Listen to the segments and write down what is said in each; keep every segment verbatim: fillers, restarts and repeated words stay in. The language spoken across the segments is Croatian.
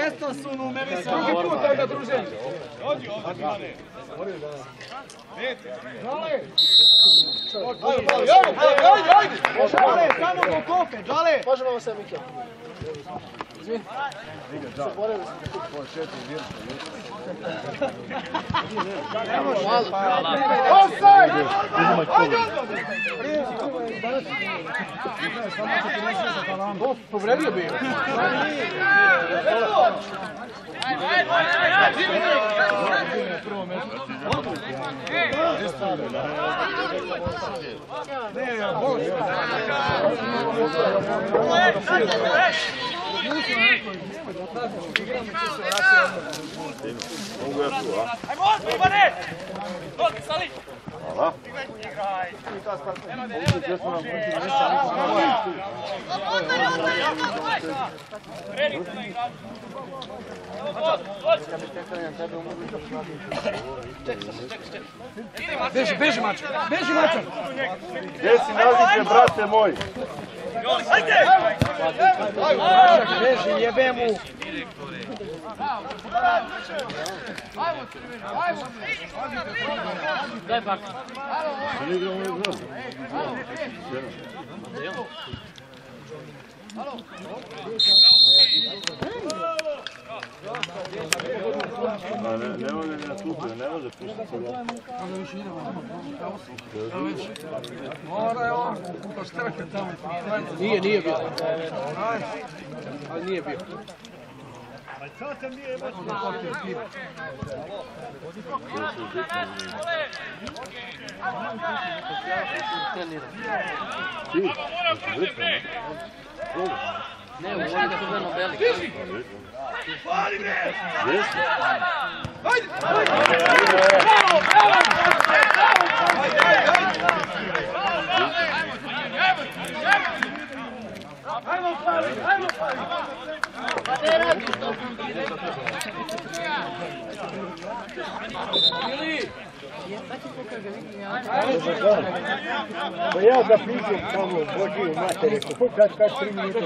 Desno su numeri sa drugi put toga druženja. Dođi ovdje, Mane. Džale! Ajde, ajde, ajde! Džale, samo do kofe, Džale! Možemo ovo sve, Mike. Izvini. Zaboravili smo. Po četiri vjerstvo. Ne može. Offside! Ajde! Povredio bi. Ajde, ajde, ajde! Mogu ja tu, a? Ajmo, Bane! Dođi, stali! Hvala. Beži, beži mačka, beži mačka! Gdje si nazice, brate moj? Ajde! Beži, jebe mu! Ajmo, ajmo! Daj bak! Ne igramo ne znam. Ma ne, ne može na tupe, ne može pustiti sada. Mora je on, to štrke tamo. Nije, nije bio. Ali nije bio. Ti, žrtva, ne? Ne, ovo je crveno beli. Pali bre! Jesi? Ajde! Ajmo, pali! Ajmo, pali! Pa ne radiš to! Pa ja da pićem tamo Božiju materiju, kad kad tri minute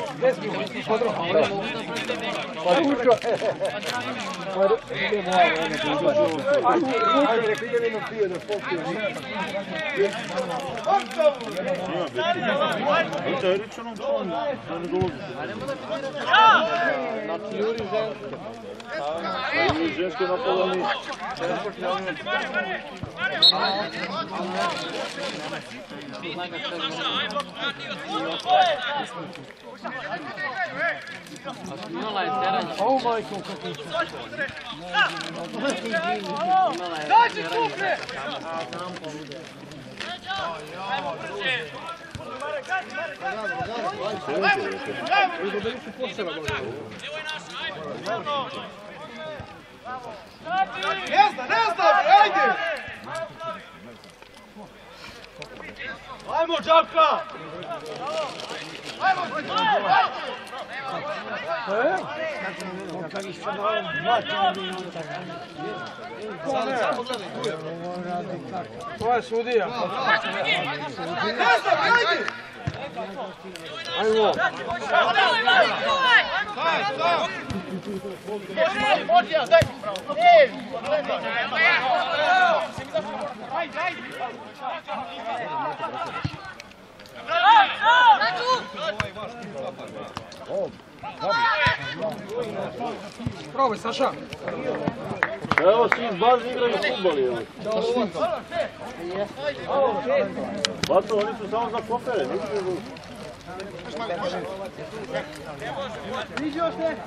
pa Ručo, pa idemo ovo, ajde, rekli da jednom pio da popio. Ručo, je rič onom članu, da ne dolazi. Znači, Juri žensko. Juri žensko napada ništa. Imala je teranje. O majko, kako je to. Dađi kupe! Ajmo brže! Ne zna, ne zna, ajde! Ajmo, Đaka! Ajmo, ajde! To je sudija. Ne znam, ajde! Ajmo! Probaj, Saša! Evo, svi baš igraju futbol, evo. Bato, oni su samo za kofere, nisu nego... Iđi još ne!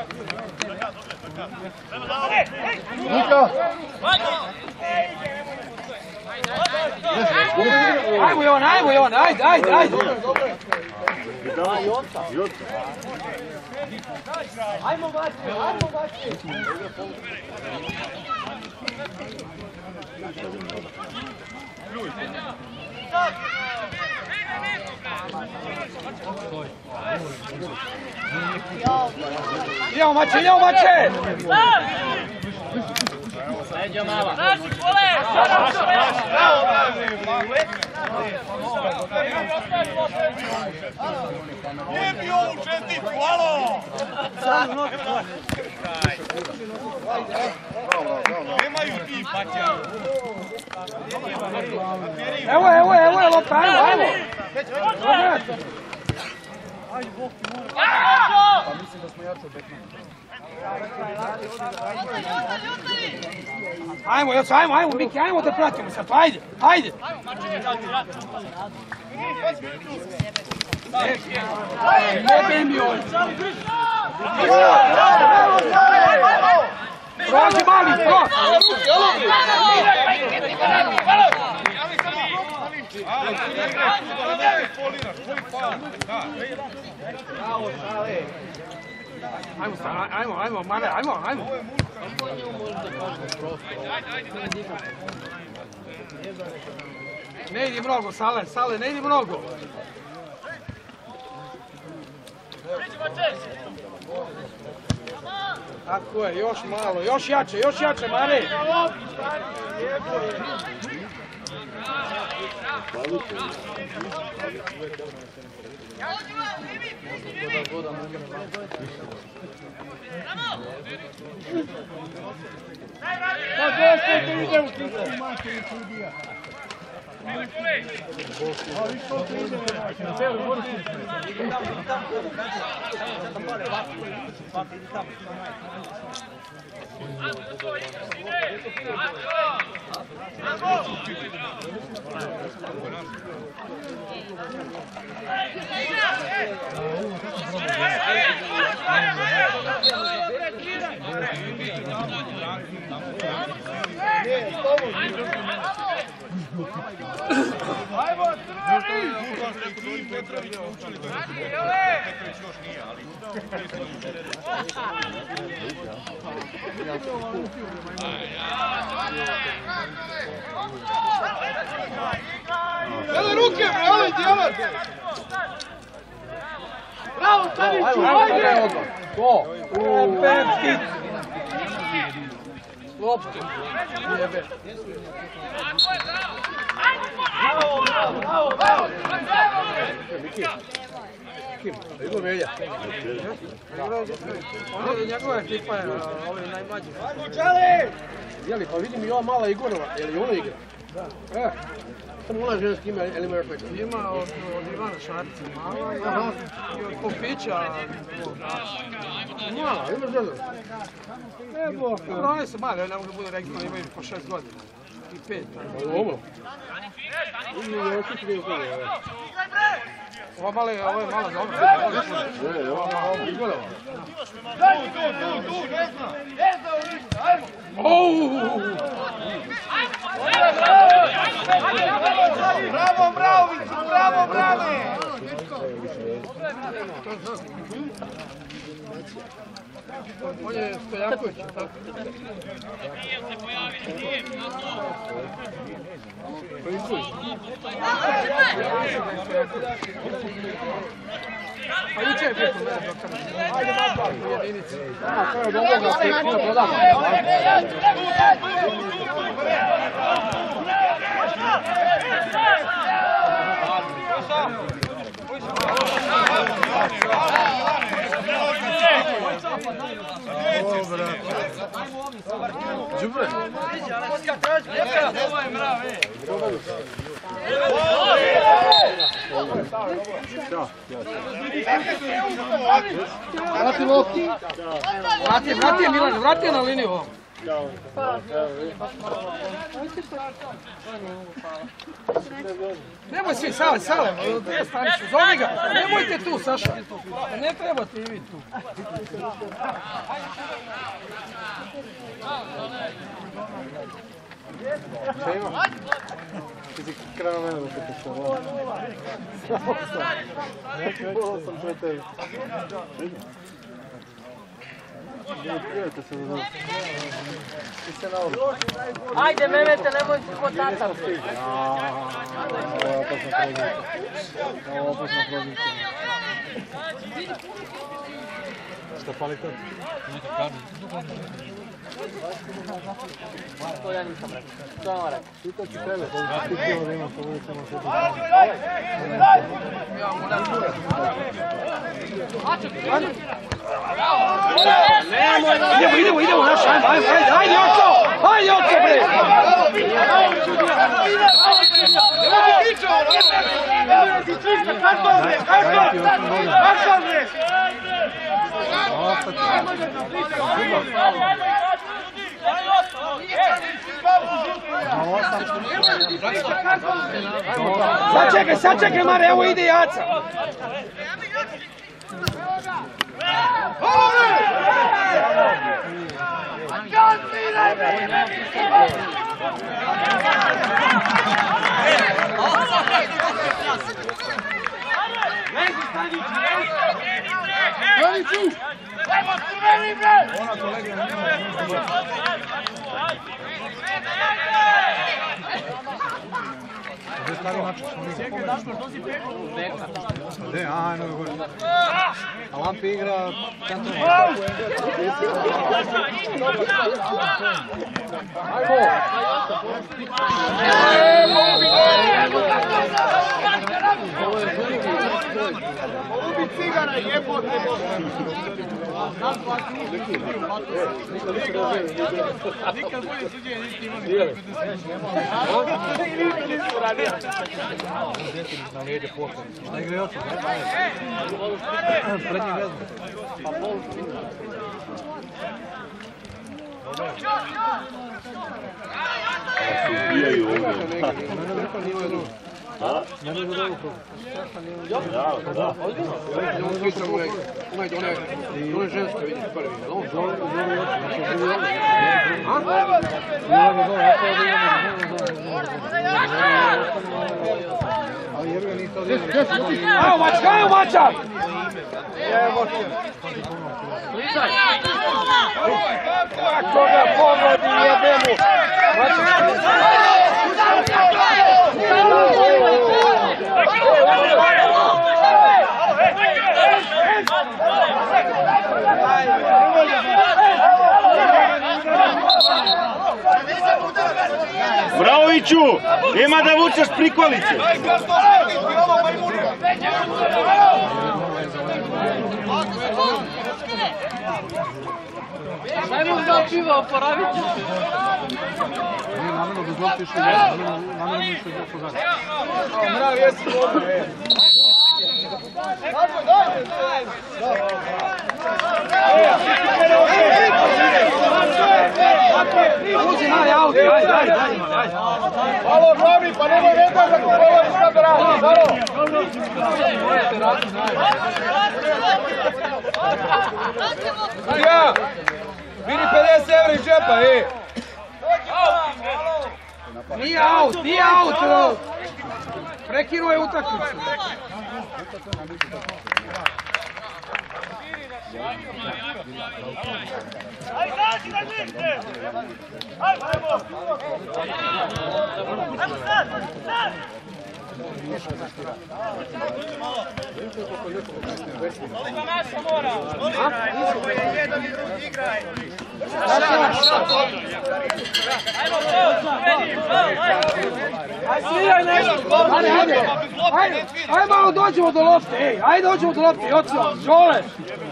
Nika! Ajmo Jovan, ajmo Jovan, ajde, ajde, ajde! Jota! Jota! Ajmo Vaći, ajmo Vaći! Idemo Mače, idemo Mače! Leđa mala. Naši kole! Bravo, nije mi ovu česticu, alo! Nemaju ti paća. Evo, evo, evo, evo, ajmo, ajmo! Pa mislim da smo jače od Beckmana. Ajmo, još, ajmo, ajmo, Miki, ajmo da pratimo sad, ajde, ajde! Jebe mi ovdje! Prođi mali, prođi! Ajmo, ajmo, ajmo, Mare, ajmo, ajmo! Ne idi mnogo, Sale, Sale, ne idi mnogo! Tako je, još malo, još jače, još jače, Mare! Ajmo, crveni! Bugarski Petrović učili da je Petrović još nije, ali... Jele ruke, bre, ovaj djelat! Bravo, Tadiću, ajde! Ko? Pepki! Loptu! Jebe! Bravo, bravo, bravo, bravo! Kim? Igor Melja. On je njegova ekipa, ovi najmlađi. Ajmo, Čali! Jeli, pa vidim i ova mala Igorova, je li ona igra? Da. E, samo ona ženski ima, ili ima još neko? Ima od, od Ivana Šarica mala i od Popića. Mala, ima žena. Evo, dobro, one su male, ne mogu da budu regionalne, imaju po šest godina. I pet. Ovo. Ili je ovo što je ovo. Ova mala je, ovo je mala dobra. Ne, ova mala Igorova. Tu, tu, tu, tu, ne znam! Ne znam ništa, ajmo! Bravo, Mraoviću, bravo, brave! On je Stojaković, tako? Pa juče je preko mene doktor. Ajde, malo u jedinici. A, to je dobro da se ikona prodamo. Đubre. Ovo je mrav, ej! Vrati loptu. Vrati, vrati je Milan, vrati je na liniju ovom. Nemoj svi, Sale, Sale, gdje staniš, zove ga, nemojte tu, Saša. Ne trebate i vi tu. Šta ima? Ti si krao mene da se pošao. Samo sam. Volao sam pre tebi. Prijavite se da znam. Ti se na ovu. Ajde, Mehmete, nemoj ti ko tata. Ovo je opasna prozivka. Ovo je opasna prozivka. Šta pali to? To ja nisam rekao. To je on rekao. Pita ću tebe, da ti htjela da imam to uvijek samo sebi. Idemo, idemo, idemo, naš, ajde, ajde, ajde, ajde, oco, ajde, oco, bre! Sad čekaj, sad čekaj, Mare, evo ide Jaca. Gdje, aha, eno je gore. A Lampi igra centrum. Ubi cigara jebote! Nikad bolje suđenje nisi imali. Na lijeđe poslije. Na igre oči, prednji vezno. Ubijaju ovdje. Ne ne dobro krugu. Da, da. Onaj dole, dole ženska vidiš prvi, jel on? Zove, zove oči, znači živi ovdje. A? Zove mi zove, ja to ovdje imam, zove, zove. Ali jebi ga niste ovdje imali. Ajmo, mačka, ajmo, mačak! Kako ga pogodi, jebe mu! Bravoviću, nema da vučeš prikolice. Ajmo da pivo oporaviti. Nije namjerno bez lopte išli zadnje, namjerno išli do pozadnje. Mrav, jesi ovdje. Uzi, Mare, auto, ajde, ajde, ajde. Alo, glavni, pa nemoj vedati da ko govoriš šta da radiš, alo. Ja, vidi pedeset evra iz džepa, ej. Nije aut, nije aut! Prekinuo je utakmicu. Jedan i drugi igraj. Ajde, sviraj nešto! Ajde, ajde! Ajde, ajde malo dođemo do lopte, ej! Ajde dođemo do lopte, Jocio, Žole!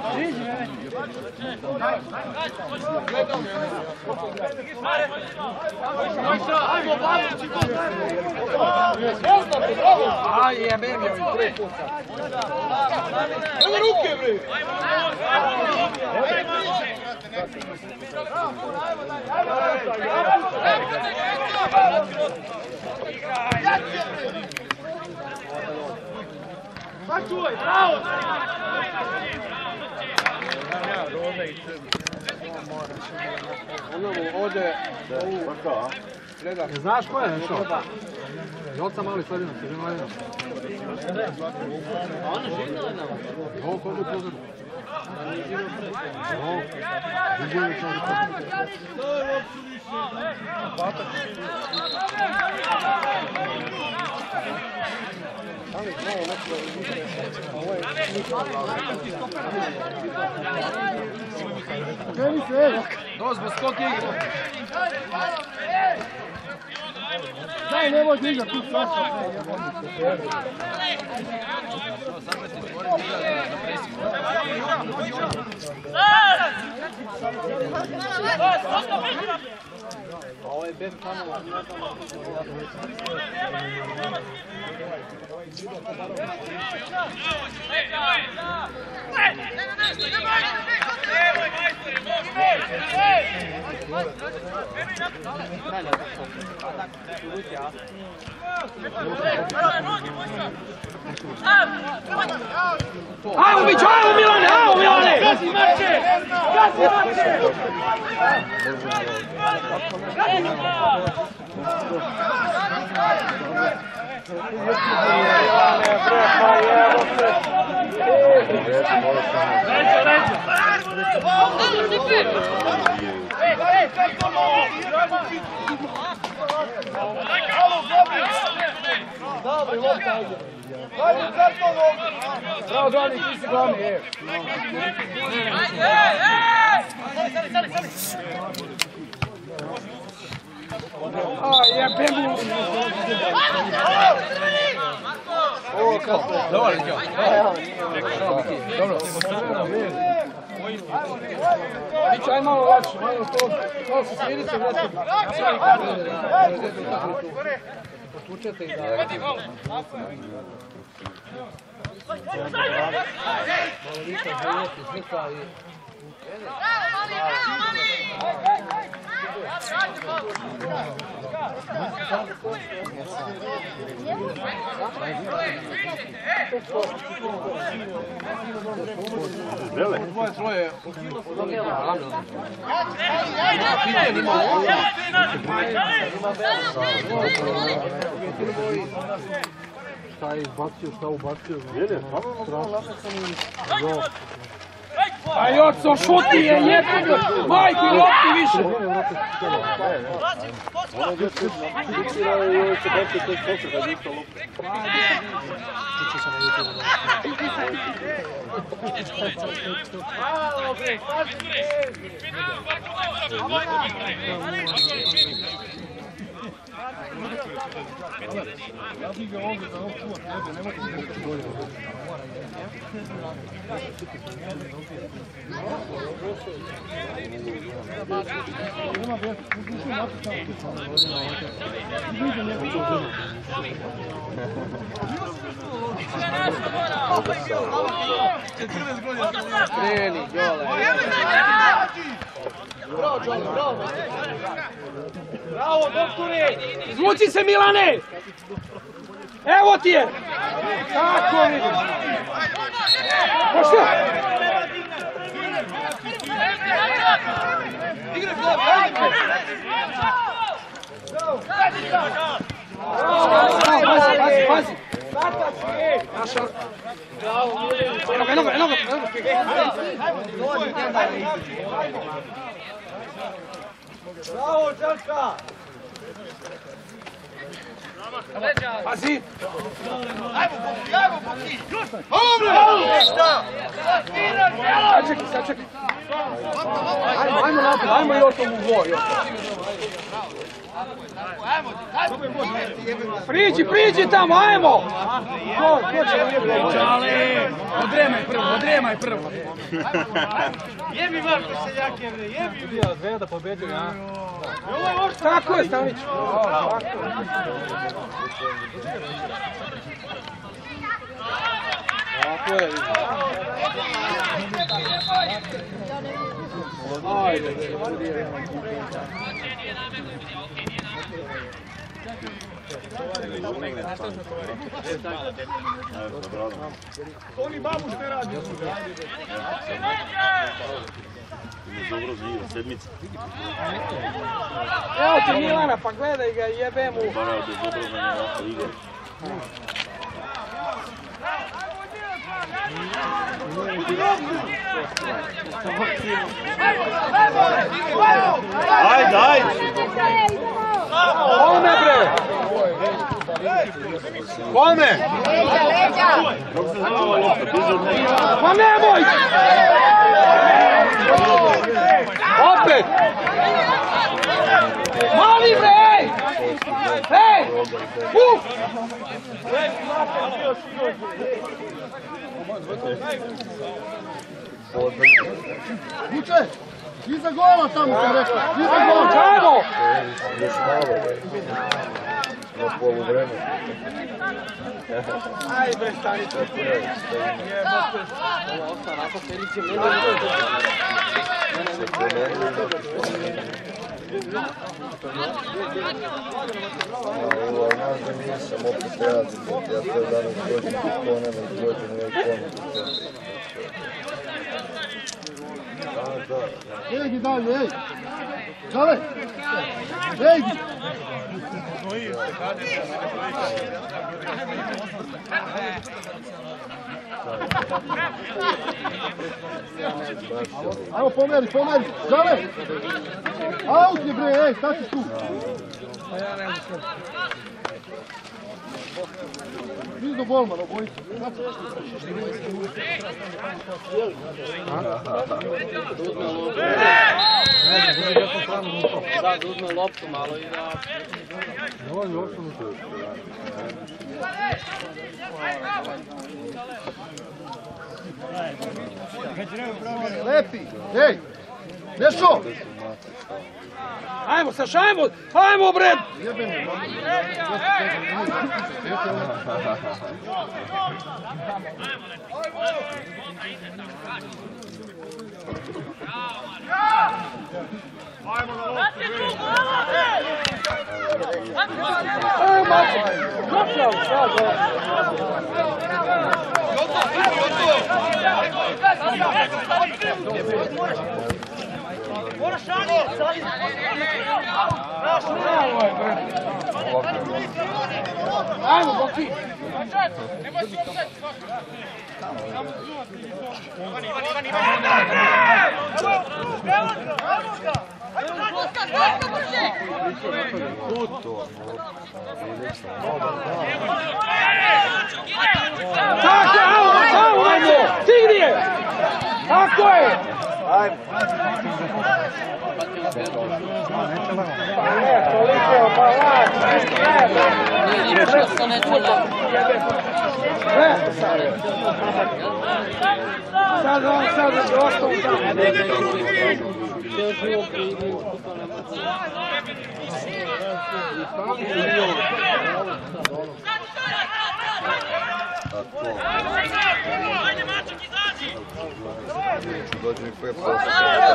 Aj, jebem je ovih tri puta. Evo ruke, bre! Sačuvaj, bravo! Ono ode ovu... Ne znaš ko je nešto? Joca mali sredina, se žena jedna. A ona živna li nam? Ovo kogu pozor. Ovo, Viđević ovdje pozor. Dozbo, skok igra. Daj, nemoj da igra tu svašta. Ovo je bez kamera. Ajmo Mićo, ajmo Milane, ajmo Milane! Gazi Marče! Gazi Marče! Bravo, Dani, ti si glavni, je. A, jebem mu. Ovo, kako je? Dobro, Likio. Dobro. Mićo, aj malo lakše, malo to. Malo se slijedite, vrati. Potvučete i da... Bele? Dvoje, troje. Šta je izbacio, šta ubacio? Jel, stvarno? Aj, Oco, šuti je, jebim! Majku, lopti više! Ono gdje se fiksira i ovo će bacio to skoče kad je isto lopta. Ja bih ga ovdje da ovog čuvat nebe, nemojte se biti bolje. Nema bez, uđuši mati tamo. Kreni, Đole. Bravo, Đole, bravo. Bravo, doktore. Izvuci se, Milane. Evo ti je. Tako vidim. Pošto? Igraj, pazi, pazi, pazi. Eno ga, eno ga, eno ga. Bravo, Čačka! Pazi! Ajmo, Boki, ajmo, Boki! Dobro! Ništa! Sad čekaj, sad čekaj. Ajmo, ajmo napred, ajmo i otom u dvoj. Priđi, priđi tamo, ajmo! Čale! Odremaj prvo, odremaj prvo. Jebi Marko seljake, jebi! Ja, dve da pobeđuju, ja? Tako je, Stanić. Tako je, ajde, Oni babu što radi? Dobro živo, sedmica. Evo ti Milana, pa gledaj ga, jebe mu. Bara je dobro za njega igre. Ajde, ajde! Ome bre! Kome? Pa nemoj! Opet! Mali bre, ej! Ej! Uf! Vuče, iza gola tamo sam rekao, iza gola. Čajmo! Još malo, na polu vremena. Aj bre, stani to. Ovo osta onako Feliće mene. Ovo, znaš da nisam opet radim, ja sve danas dođem do konema, dođem u ikonu. Ejdi dalje, ej! Dale! Ejdi! Ajmo pomeri, pomeri! Dale! Aut je bre, ej, šta si tu? Niz do golmana, bojice. Da, da uzme loptu malo i da... Lepi! Ej! Nešo! Ajmo, Saša, ajmo! Ajmo, bre! Ajmo, Boki! Tako, ajmo, ajmo, ajmo! Stigni je! Tako je! Ajmo! Pa ne, toliko, pa lak! Nije, nije, što to ne čula. Ne! Sad on, sad je ostao tamo. Sve živo prijednju. Dođe mi koje posle.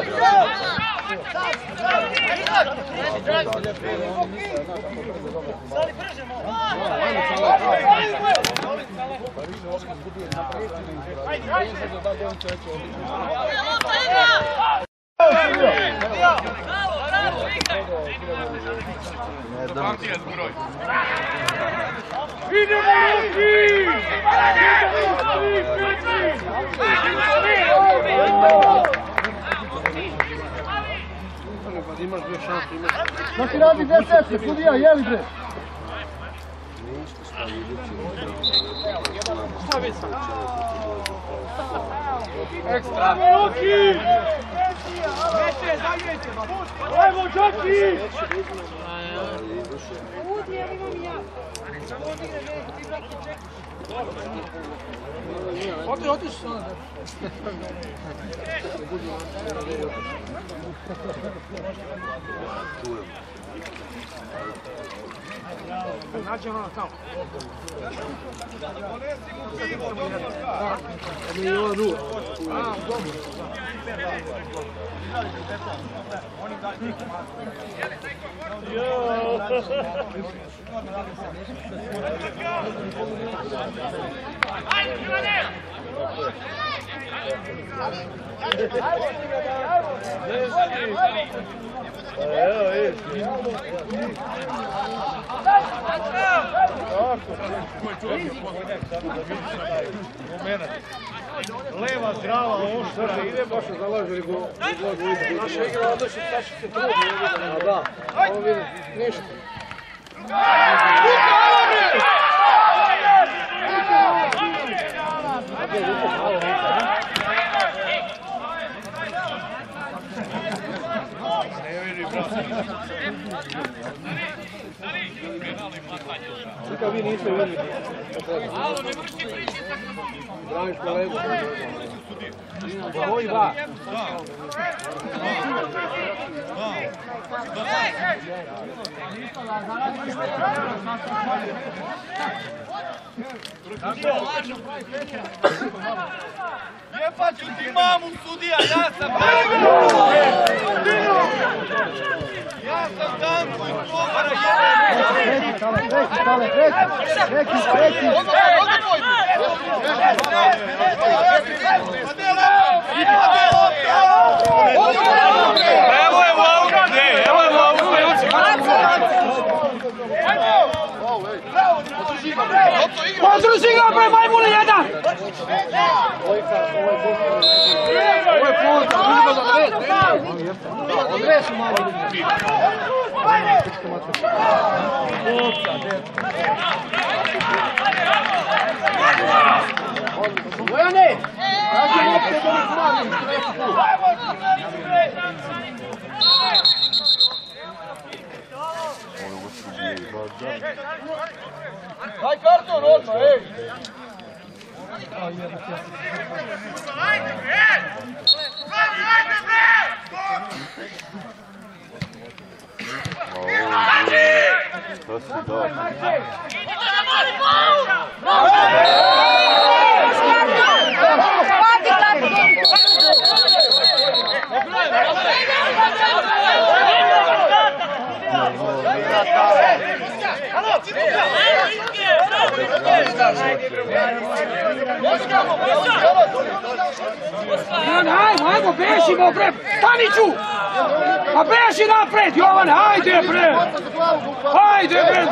Idemo Roki! Šta ti radi dve sese, sudija, jeli bre? Ekstra! Roki! Ajmo, Joki! Otiš, otiš! Nađe ono tamo. Mi je ovo nula. A, dobro. Evo, vidiš. Leva, zdrava, oštra, ide baš Baš založili go. Naša igra odnosi, Saši se trudi. A da, ovo vidim, ništa. Ruka, ajmo bre! Nikad vi niste vidjeli. Braniš kolegu. Koji dva? Jepaću ti mamu sudija, ja sam ja sam Danko i Kohara jedan. Treći, stale, treći, treći, treći. Evo je Vlauka, ne, evo je Vlauka. Podruži ga, bre, majmune jedan! Ovo je put, vidimo za red. Odresu malo. Bojane! Kaži lopte da li smanjim, treći put. Daj karton odmah, ej! Ajde, bre! Ajde, bre! Što si dao? Ajmo, ajmo, bešimo, bre, Staniću! Pa beši napred, Jovane, ajde, bre! Ajde, bre!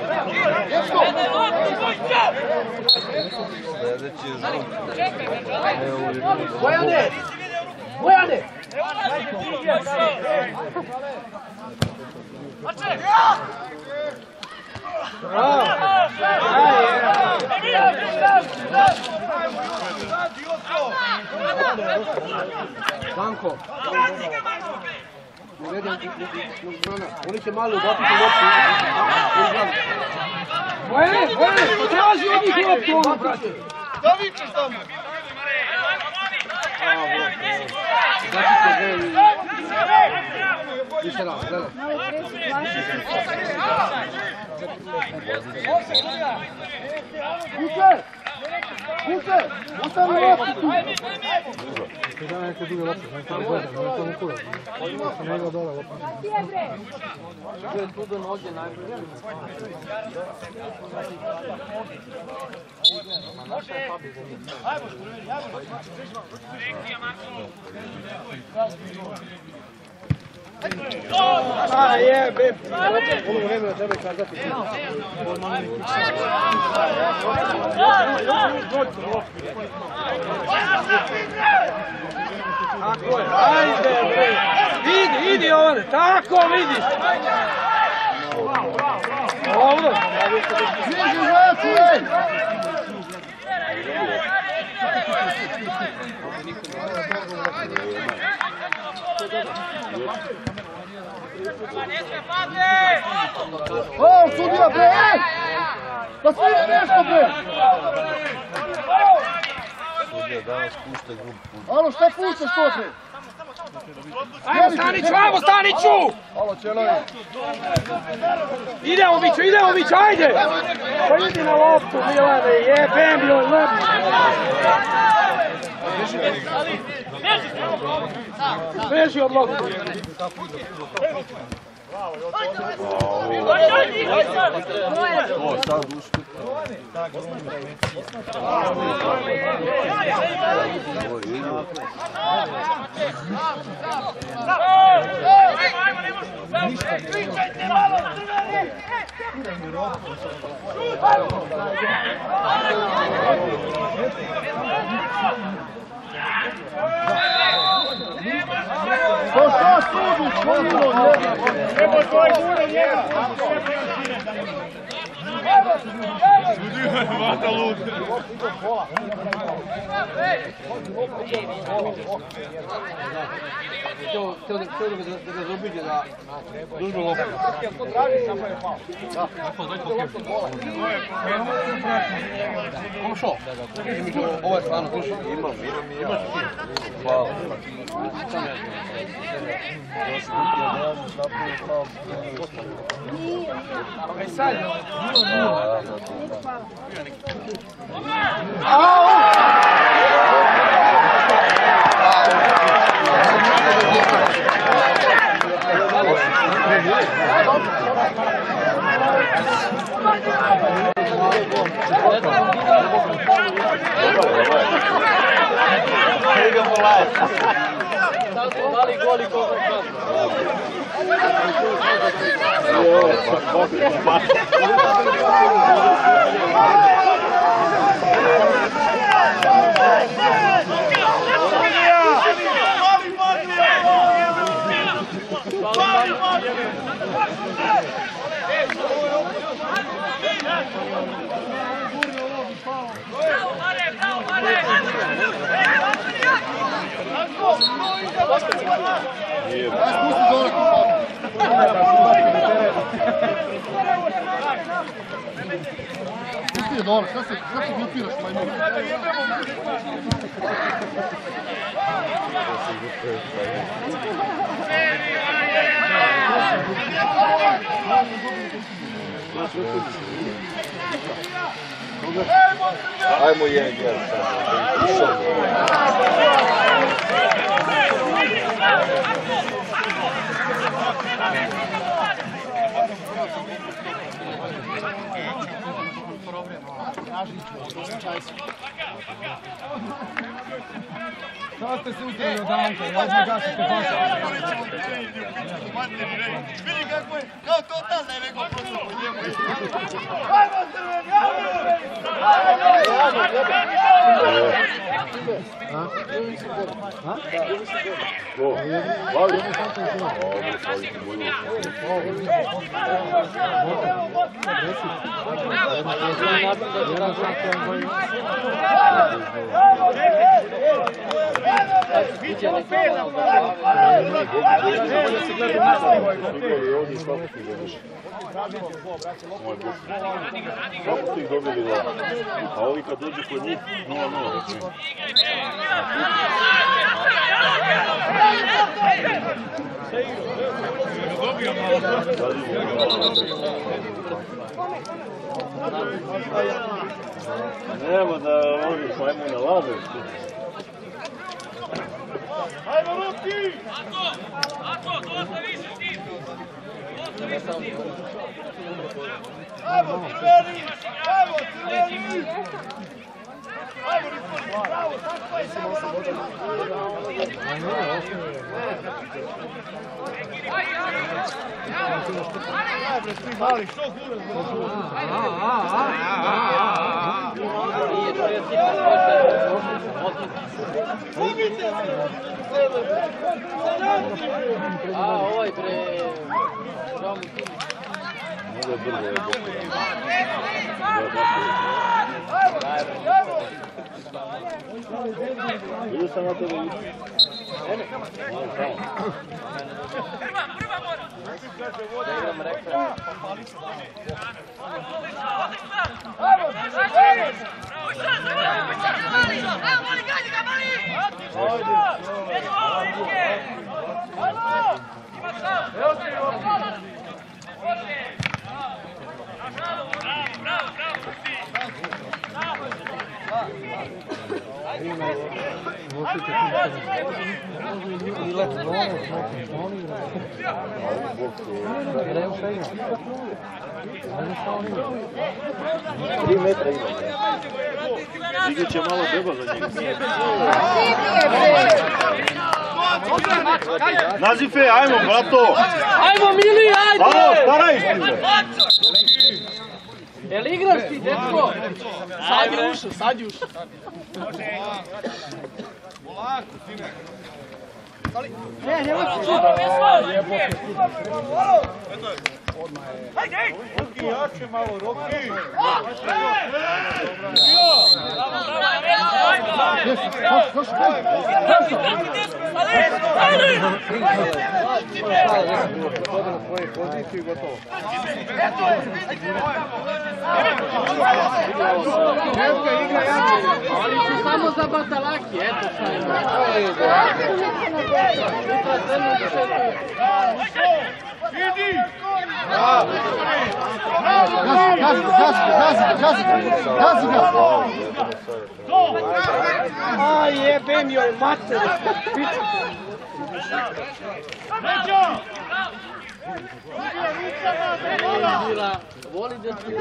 Bojane! Bojane! Danko. Oni će malo dati tu loptu. Bojane, Bojane, potraži od njih loptu, ono, brate. Da vičeš tamo? Znači se gledaj. Više raz, gledaj. Kuker! Kuker! Ostavi loptu tu! Da neke druge lopte, znači ne gledam, ne to nikuda. Ne igra dole loptu. Gdje je tu do noge najbolje? A jebe! Ono vreme da treba kazati. Tako je, ajde, bre! Idi, idi, Jovane, tako, vidiš! Dobro! Niži žacu, ej! O, sudija, bre, ej! Pa svira nešto, bre! Sudija danas pušta grupu. Alo, šta puštaš to, bre? Ajmo, Staniću, ajmo, Staniću! Alo, čelovi. Idemo, Miću, idemo, Miću, ajde! Pa idi na loptu, Milane, jebem joj loptu! Beži od loptu! O, sad ušli. To šta sudiš, Komilo, njega? Evo tvoj gure njega! Vata lud. Htio da ga zaobiđe da dužno loptu. Kom šo? Ovo je stvarno dušo. Imam, imam, imam. Hvala. Aj sad. Dali gol i kontra. Pusti je dobro, šta se glupiraš, majmun? Ajmo jedan jedan sad. Sada ste se utrali od Anka, ja ću gasiti basa. Vidi kako je, kao totalna je rekao prošlo po njemu. Kako su ih dobili da? A ovi kad dođu kod njih, nula nula. Nemo da oni pojmu na lade. Ajmo ruki! Ato! Ato! Dosta više s tim! Dosta više s tim! Ajmo crveni! Ajmo crveni! Ajmo Nikoli! Bravo! Tako je! Samo Ajde, svi mali, što gure? A, ovaj bre... Možda je brzo je doktora. Vidio sam na tebe i... Prva, prva mora! Da igram rekao. Ajmo, ajmo! Evo, mali, gađi ga, mali! Ima sam! Bravo, bravo, Tri metra ima. Igrat će malo beba za njega. Nazife, ajmo, brato! Ajmo, Mili, ajde! Alo, staraj se! Jel igraš ti, dečko? Sad je ušao, sad je ušao. Polako, sine. Ne, nemoj se čuti. Roki, jače malo, Roki! Dođe na svoju poziciju i gotovo. Oni su samo za batalaki, eto šta ima. Idi! Gazi, gazi, gazi, gazi, gazi ga! A jebem joj mater! Bila, voli da ti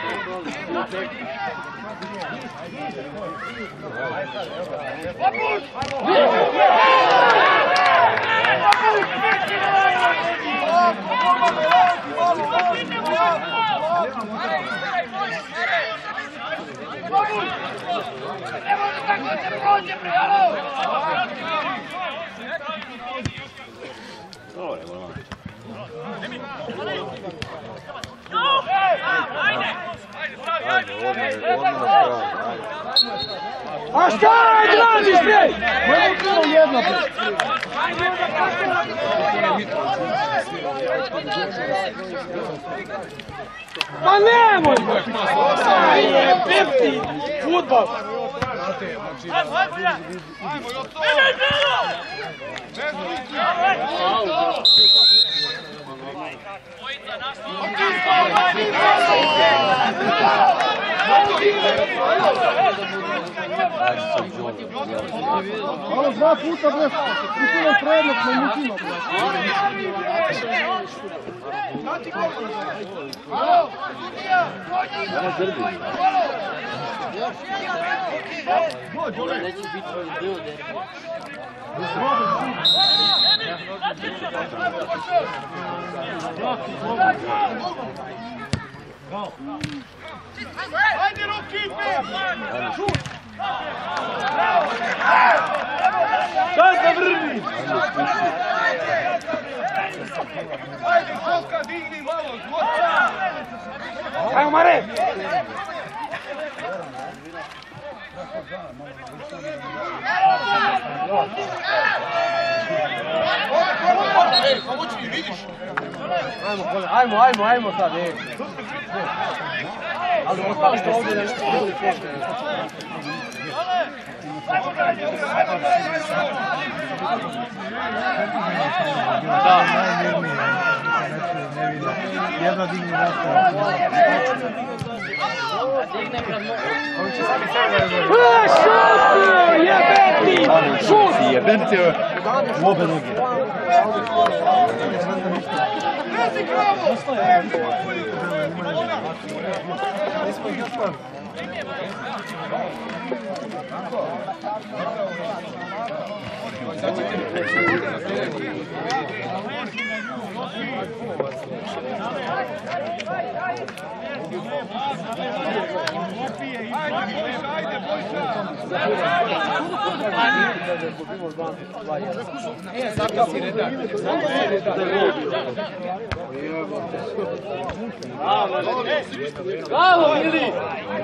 A šta radiš bre? Mogu bilo jedno bre. Pa nemoj! Aj jebem ti fudbal! Ajmo, Joco! Bez Malo dva puta bre, pustimo predlog, ne mutimo bre. neće biti bio derbi. Ajde, Roki, šut! Daj da vrni! Ajde, Šoka, digni malo, zvoca! Ajmo Mare! Ej, pomoći mi, vidiš? Ajmo, ajmo, ajmo sad, ej. Ali ostali što ovdje nešto bili pošteni. Da. Jedna digni nastav. Digne prema. Oni će sami sebe razvojiti. E, šut! Jebem ti! Šut! Jebem ti u obe noge. Rezi kravo! Ajde, Bojša! E, zakaj si redar? Bravo, Mili!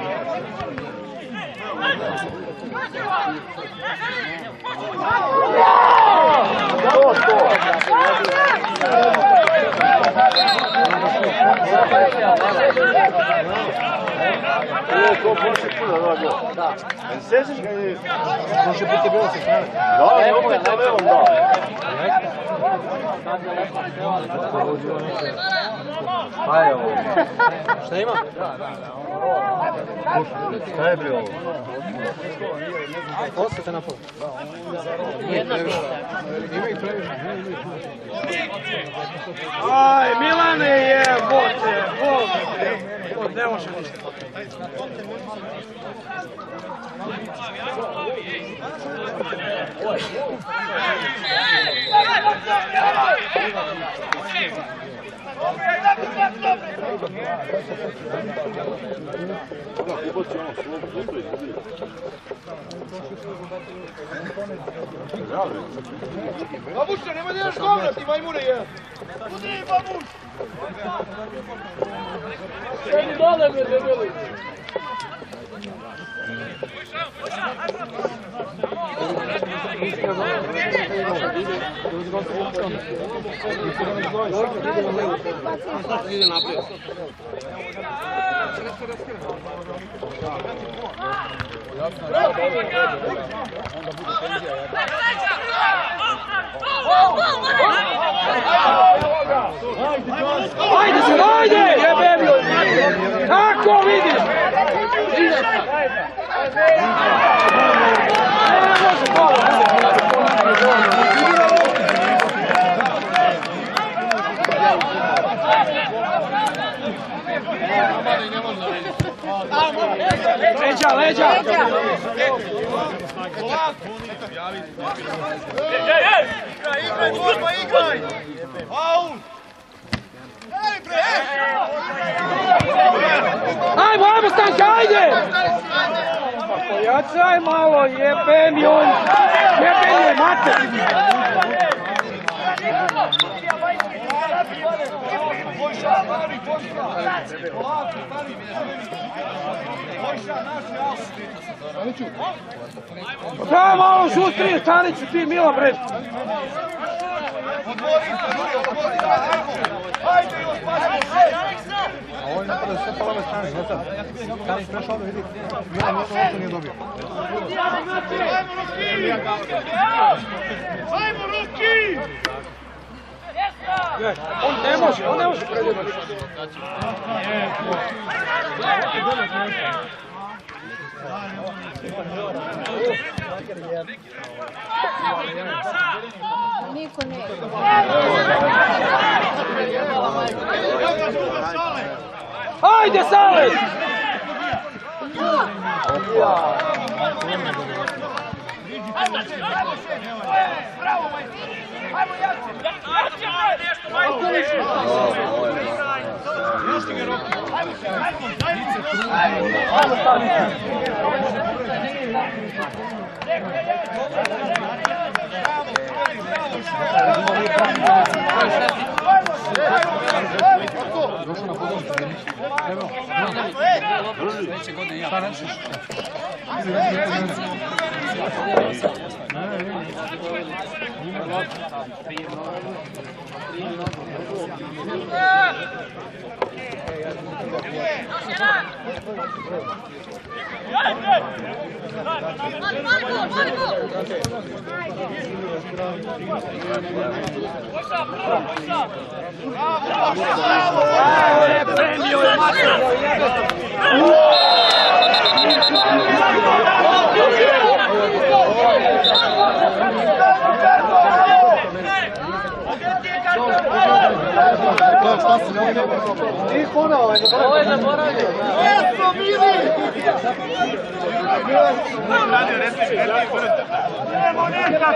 To, to! Ovo je to prošli put da radio. Da. Ne sećaš ga je... Prošli put je bilo sa strane. Da, je opet na levom, da. Pa je ovo. Šta ima? Šta je bre ovo? Osjete na polu. Jedna pita. Ima i previše. Aj, Milane jebote, Bože! Ne može ništa. Ajde, Da, Kubac je ono slovo, zato je izgubio. Babušće, nemoj da ideš kovrati, majmune je! Udri, babuš! Sedi dole, me debeli. Ide naprijed. Ajde se, ajde! Jebem joj! Kako vidiš? Leđa, leđa! Igraj, igraj, borba, igraj! Faul! Ej, bre! Ajmo, ajmo, Stanka, ajde! Pojacaj malo, jebem joj! Jebem joj, mater! Vojša, stani, Vojša! Polako, stani! Vojša, naši auto! Daj malo šustrije, Staniću ti, Milo, bre! Odvorite, ljudi, odvorite! Ajde, još, pazi! A ovo je napravio sve polove strane, znate? Stanić prešao ovdje, vidi. Milo nijedno nije dobio. Ajmo, Ruki! Ajmo, Ruki! On ne može, on ne može predjedati. Niko ne. Ajde, Sale! Bravo, majke! Ajmo, jače! Nešto, majke! Još ti ga Roki! Ajmo, ajmo, ajmo! Ajmo, Staniću! Došao na podlogu, evo. Sljedeće godine ja. Šta nećeš? Ti ponovo, ovaj zaboravio. Ovaj zaboravio. Jesmo, Mili! Nemo ništa,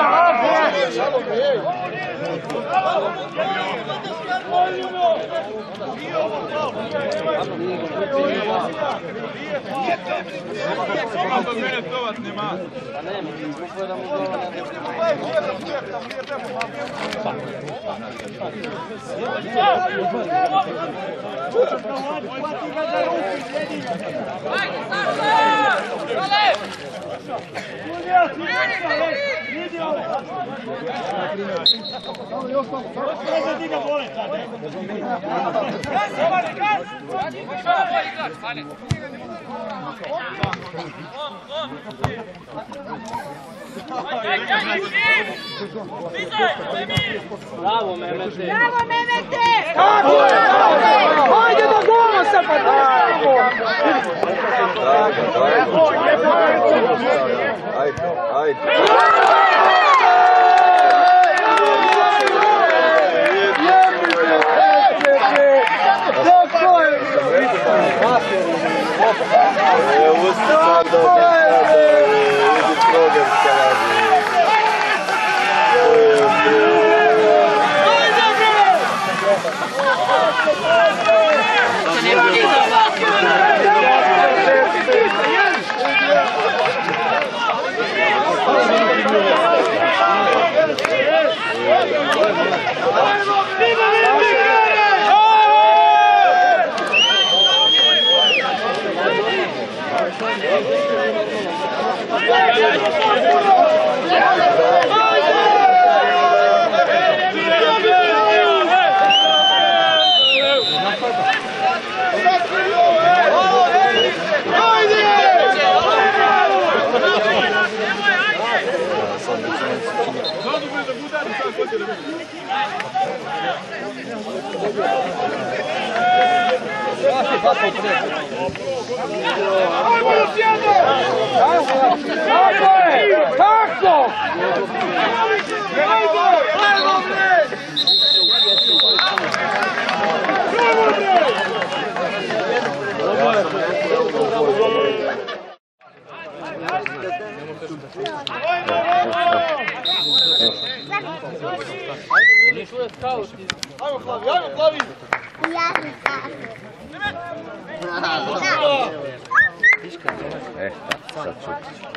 Bravo, Mehmete! Bravo, Mehmete! Tako je, tako je! Ajde do gola se, pa dajmo! Ajde, ajde. Evo se sad vidi program šta radi. Ajde, bre! Ajmo još jedno! Tako je! Tako! Ajmo bre! Ajmo Klavi, ajmo Klavi! E, sad ću.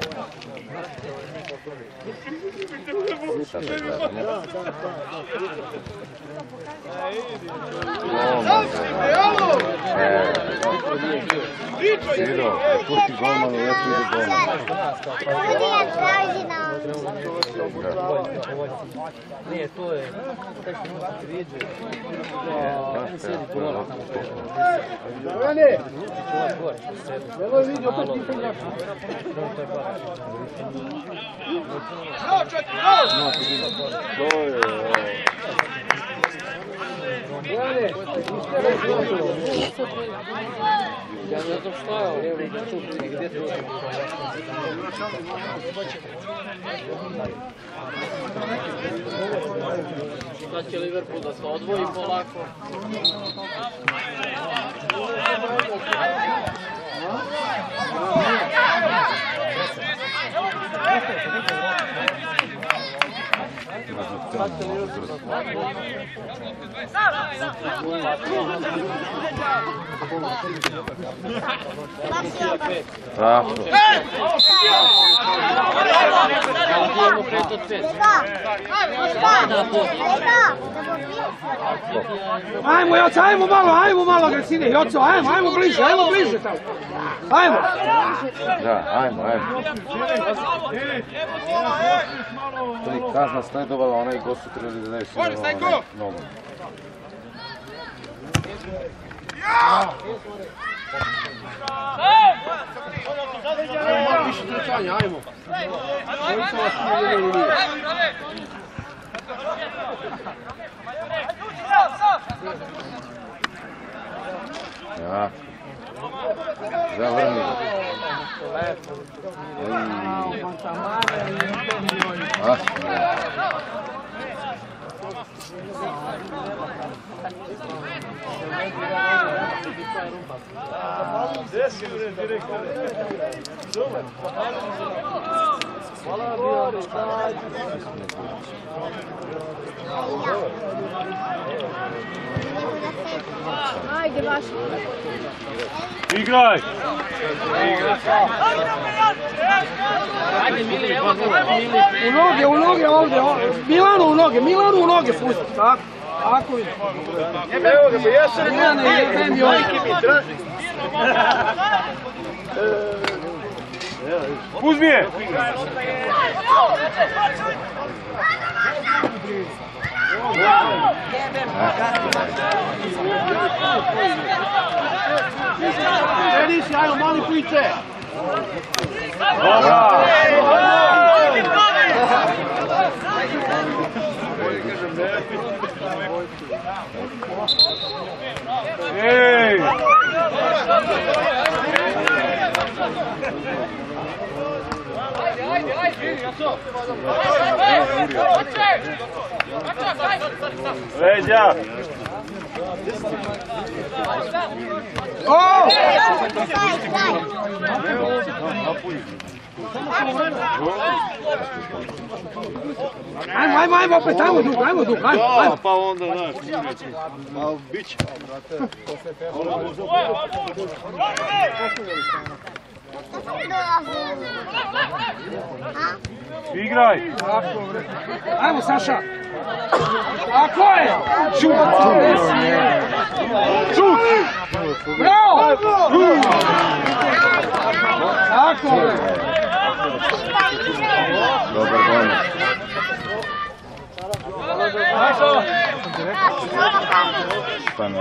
Sad ću gledam. Siro, pusti golmanu, ja ću ide golmanu. Nije, to je... Tek se možda prijeđe. Sjedi tu ono. Jovane! Evo je vidio opet nisam njaka. Bravo četiri, bravo! To je... Jovane! Ja ne znam šta je, evo da tu gdje tu je. Sad će Liverpool da se odvoji polako. Bravo. Ajmo, Joco, ajmo malo, ajmo malo agresivnije, Joco, ajmo, ajmo bliže, ajmo bliže tamo. Ajmo. Da, ajmo, ajmo. To je kazna sledovala, onaj gost su trebali da daju sve onaj nogu. Malo više trčanja, ajmo. Ja. Zavrni ga. Ah, Desi bre, direktore. Ajde, vaši. Igraj! U noge, u noge ovdje, Milanu u noge, Milanu u noge pusti, tako? Tako je. Evo ga, ja sam Milane, jebem joj. Uzmi je! Sredi si, ajmo, mali priče. Dobra! Ej! Ajde, ajde, Jaso! Leđa! O! Ajmo, ajmo, ajmo, opet, ajmo dug, ajmo dug, ajmo, ajmo. Pa onda, znaš, ma bit će. Igraj! Ajmo, Saša. Tako je! Šut! Šut! Bravo! Tako je! Dobar gol. Stano.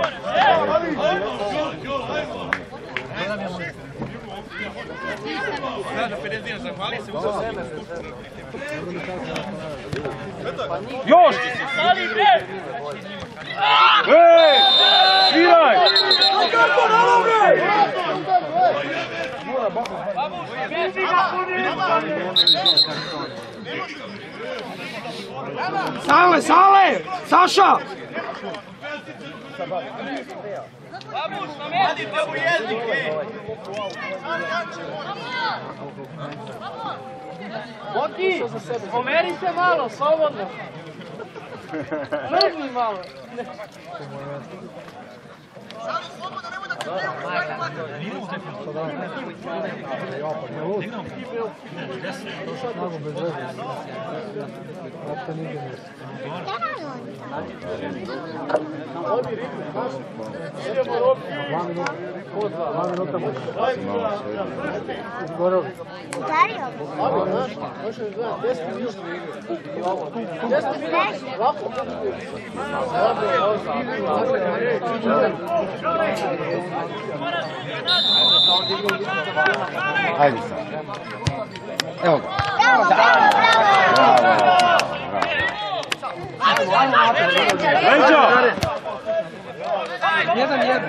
Još! Ej! Sviraj! Sale, Sale! Saša! Boki, pomeri se malo, slobodno. Mrzni malo. Ajde sad. Evo ga. Leđa! Jedan, jedan.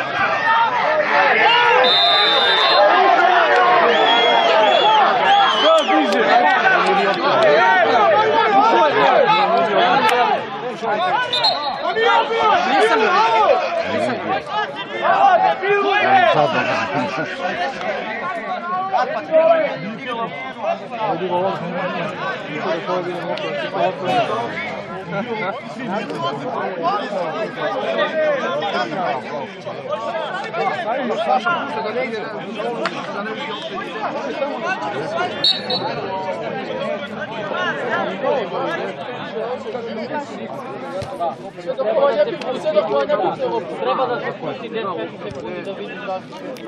Treba da se pusti deset sekundi da vidi da...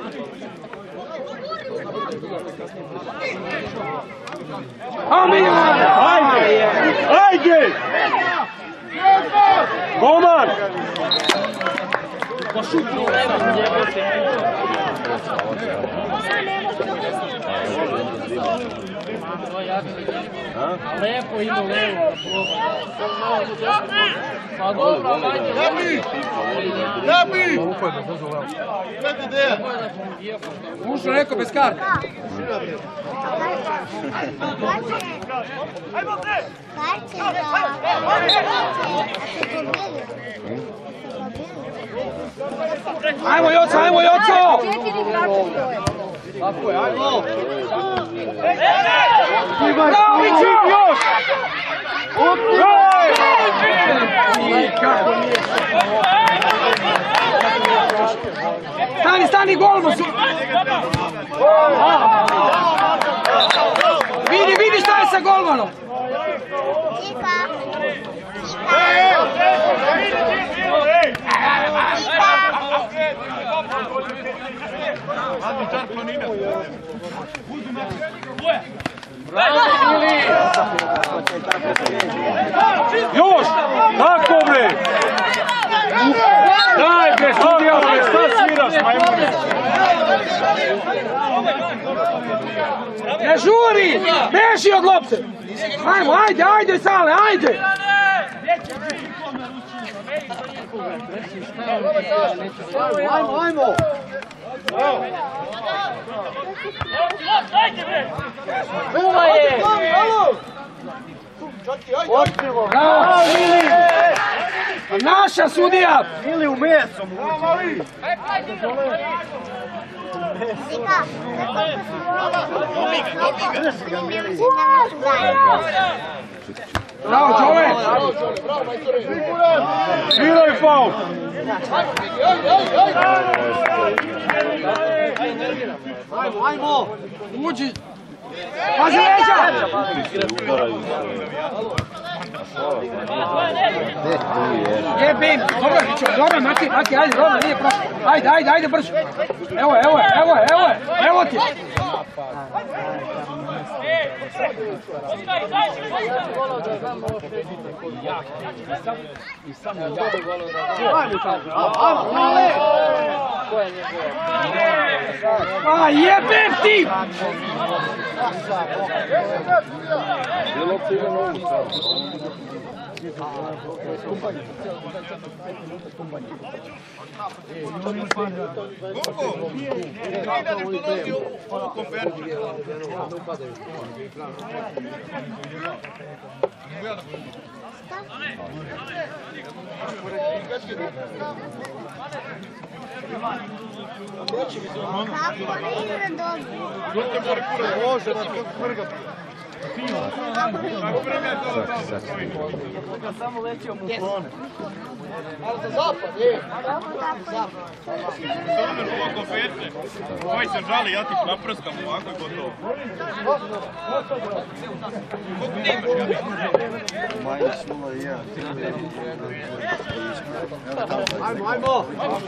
Ajde! Ajde! Komar! Lepo ima levo. Pa dobro, ajde. Nabi! Nabi! Ušlo neko bez karte. Ajmo Joco, ajmo Joco! Tako je, ajmo! Bravo, Mićip, još! Stani, stani, golmo su! Vidi, vidi šta je sa golmanom! Još! Tako bre! Daj bre, studijalo bre, šta sviraš? Ne žuri! Beži od lopte! Ajmo, ajde, ajde, Sale, ajde! Ajmo, ajmo! Čuva je! Bravo, Vili! Naša sudija! Ili u meso mu Bravo, Čove! Sviraj faul! Ajmo, ajmo! Uđi! Pazi leđa! Jebim! Dobro, dobro, Maki, Maki, ajde, dobro, nije prošlo. Ajde, ajde, ajde, brzo. Evo je, evo je, evo je, evo je, evo ti. A jebem ti! Kumpanje. Koliko? Nije da ne ponosi u konfertu. Može, vrga. Samo lećio mu klone. Malo za zapad, je. Samo me ova konferte. Ovaj se žali, ja ti naprskam ovako i gotovo. Koliko ti imaš, ja? Minus nula jedan. Ajmo, ajmo.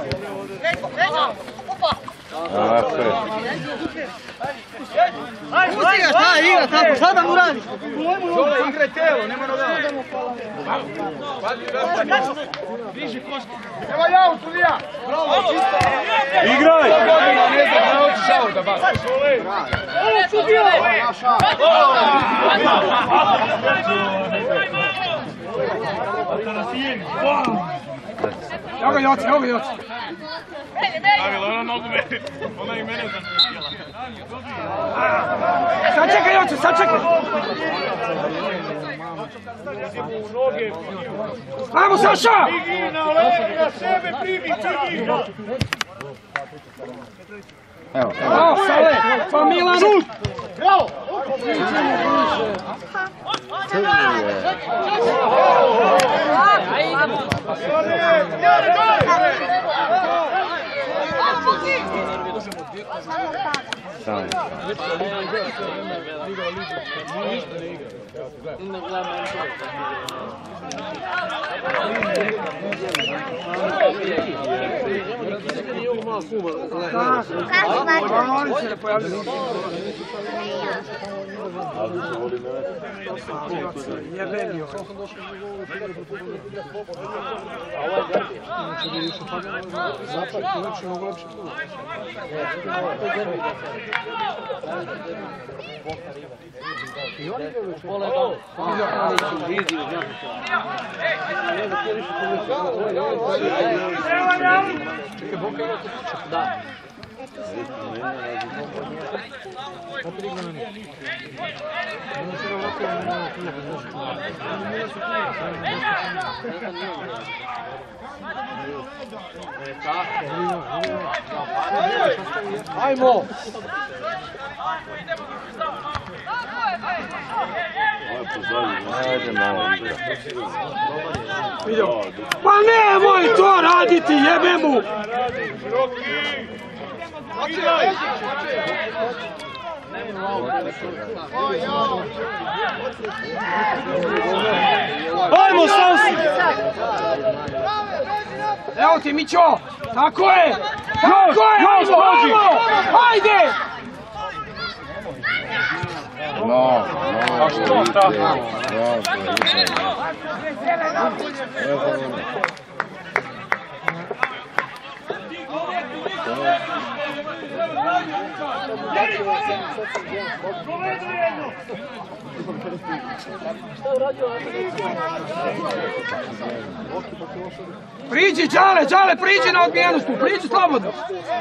Pusti ga, šta igra tako, šta da mu radiš? Čole, igraj telo, nema nogama. Diži kosti. Evo ja, u sudija. Bravo, čisto. Igraj! Ne znam, ne hoći šaur da baš. Evo, sudija. Evo ga Joci, evo ga Joci. Stavila ona nogu me, ona i mene zaštitila. Sad čekaj Joci, sad čekaj. Ajmo Saša! Bigi na levi, na sebe primi, Bigi! Evo. Bravo, Sale! Pa Milan! Šut! Bravo! Ajmo! Ajde malo igra. Pa nemoj to raditi, jebe mu! Ajmo, Sansi! Evo ti, Mićo! Tako je! Tako je! Ajmo, ajmo! Ajde! No, no. A što tako? Priđi, Đale, Đale, priđi na odbijenost tu, priđi slobodno.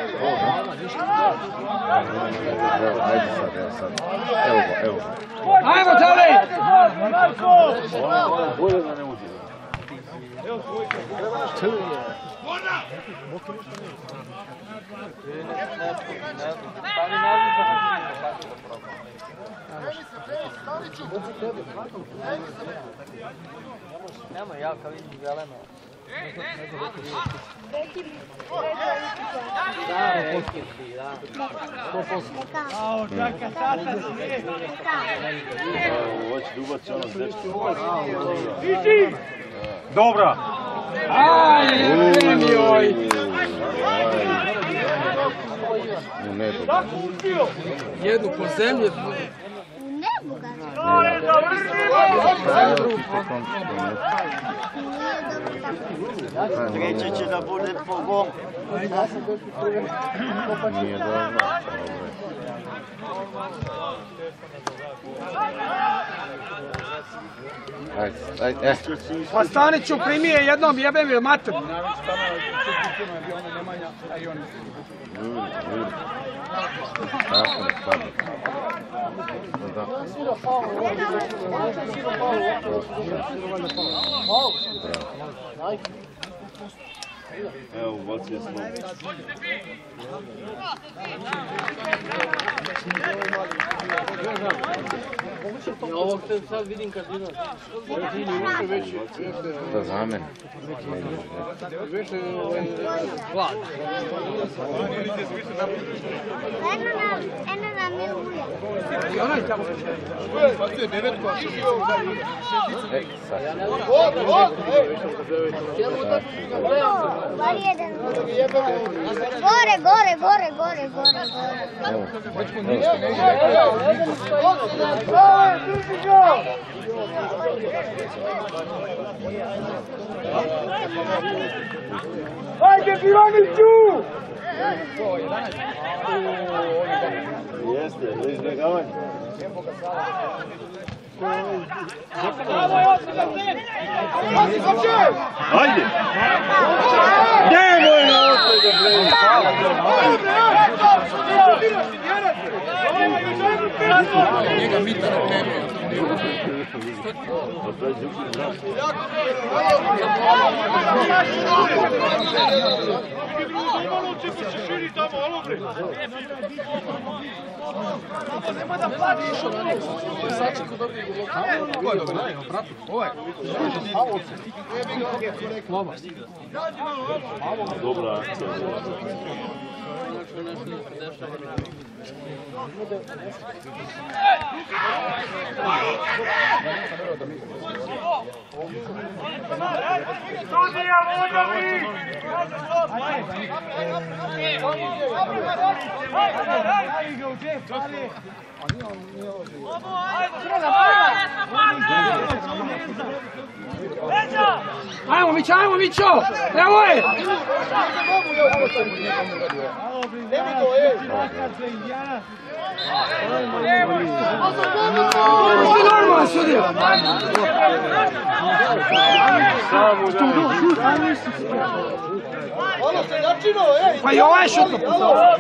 Ajde sad, evo sad. Evo ga, evo ga. Ajmo, Đale! Bolje da ne uđe. Nema, ja kad vidim zeleno. Da, rekirti, da. sto posto. Hoće da ubaci ono dečko. Dobra! Aj, joj! Jedu po zemlji. U nebu ga. Treće će da bude po gom. Nije dobro. Ajde, ajde, eh. Pa Staniću primi je jednom, jebem je mater. Tako ne spadne. Da. Evo, ubacio slovo. Ovog te sad vidim kad idem. Da za mene. Glad. Eno nam, eno nam je uje. E, sad. Bar jedan. Gore, gore, gore, gore, gore, gore. Evo, Ajde, Ivaniću! Jeste, izbjegavanje. Ajde! Nemoj na ostaj da bledi! Njega Mitar okremio. Pa to je Đukin zrak. Dobra akcija. Studija Vodovi! Ajmo Mićo, ajmo Mićo! Evo je! Ovo je normalno sudio! Pa i ovaj šutno puta!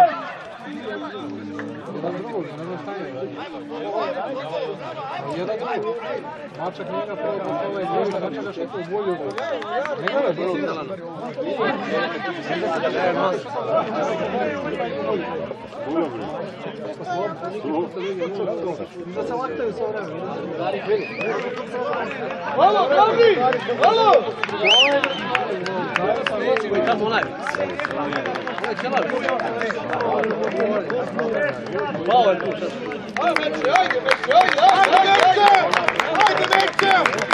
Mačak njega prvi put ovaj dješta, znači da šetu u bolju. Njega je prvo. Da se laktaju sve vreme. Halo, Gabi! Halo! Tamo onaj. Pao je tu sad. Ajde, Meče, ajde, Meče, ajde, ajde, ajde, Meče!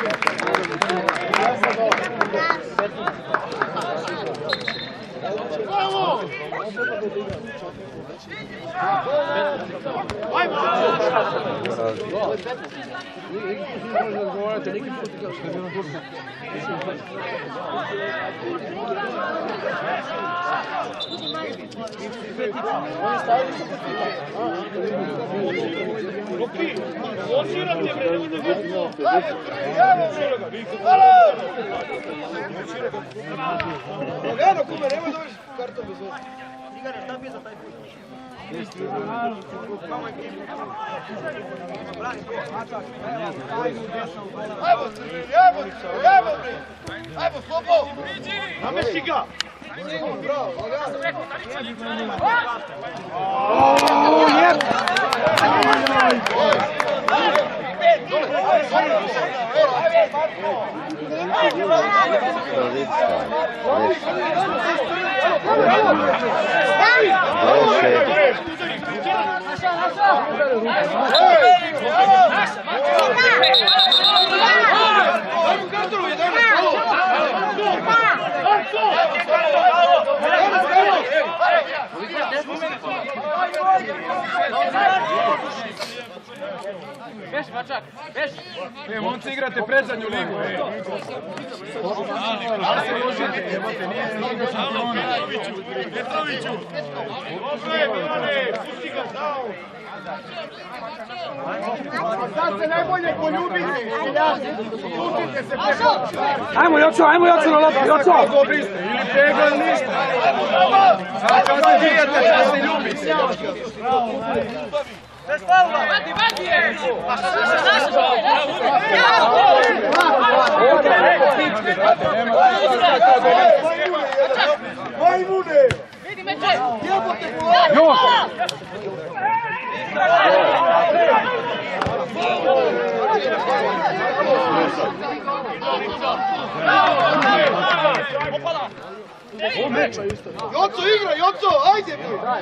Bravo! Ajmo! Možda razgovarate neki put kao što je bilo kurno. Luki, ložirate bre, nemojte gledati. Lagano, kume, nemoj dobiš karton bez ovdje. Ajmo, ajmo, ajmo, ajmo, slobo! Namesti ga! Bravo, lagano. O, jeb! E, momci igrate predzadnju ligu. Ali se ložite, jebate, nije liga šampiona. Petroviću! Dobro je, Milane! Pusti ga, dao! Sad se najbolje poljubite! Pustite se preko! Ajmo, Joco, ajmo, Joco na loptu, Joco! Dobri ste, ili pegla ili ništa! Sad kad se bijete, sad se ljubite! Vadi, vadi je! Majmune! Vidi meče! Još! Joco igra, Joco, ajde!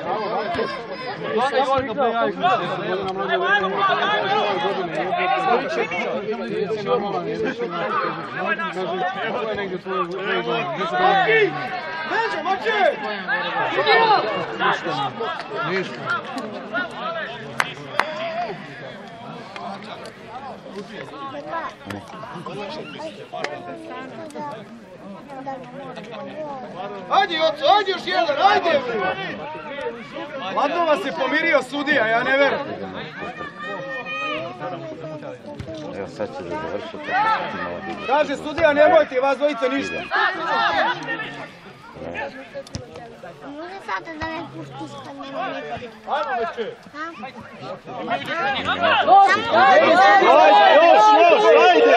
Međe, mače! Ajde, Joco, ajde još jedan, ajde! Ladno vas je pomirio sudija, ja ne verujem. Evo sad će da završiti. Kaže sudija, nemojte vas dvojica ništa. Može sada da me pustiš kad me ne... Ajmo, meče! Ajde, još, još, ajde!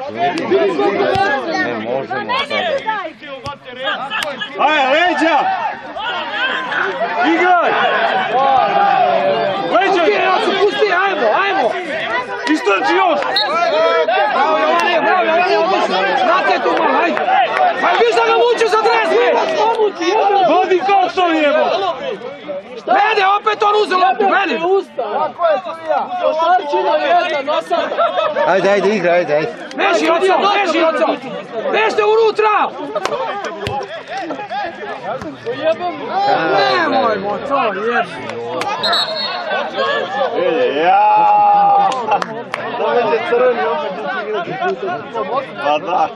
Ne možemo sada. Ajde, leđa! Igraj! Leđa! Pusti, ajmo, ajmo! Istrači još! Bravo, Jovane, bravo, Jovane, znate tu malo, hajde! Pa viš da ga muču za dresme! Vodi kao što jebo! Glede, opet on uzeo loptu, glede! Ajde, ajde, igra, ajde, ajde. Beži, Joco, beži, Joco! Bežite unutra! Nemojmo to, jebi! Jaaaa! Doveće crveni, opet neće igrati. Pa da.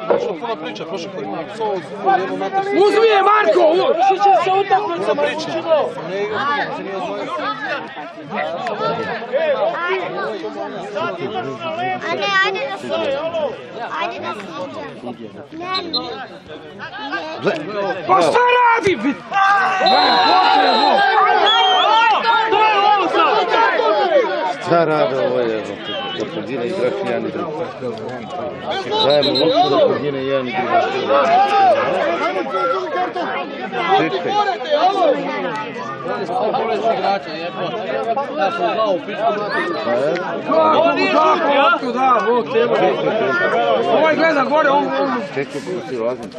Uzmi je, Marko! Što će se utakmicama učinilo? A ne, ajde da suđe. Ajde da suđe. Ne, ne. Pa šta radi? Šta rade ovo je? Da podine igrač jedan i drugi. Dajemo loptu da podine jedan i drugi. Čekaj. Ovaj gleda gore, on... Čekaj, pusti lazim.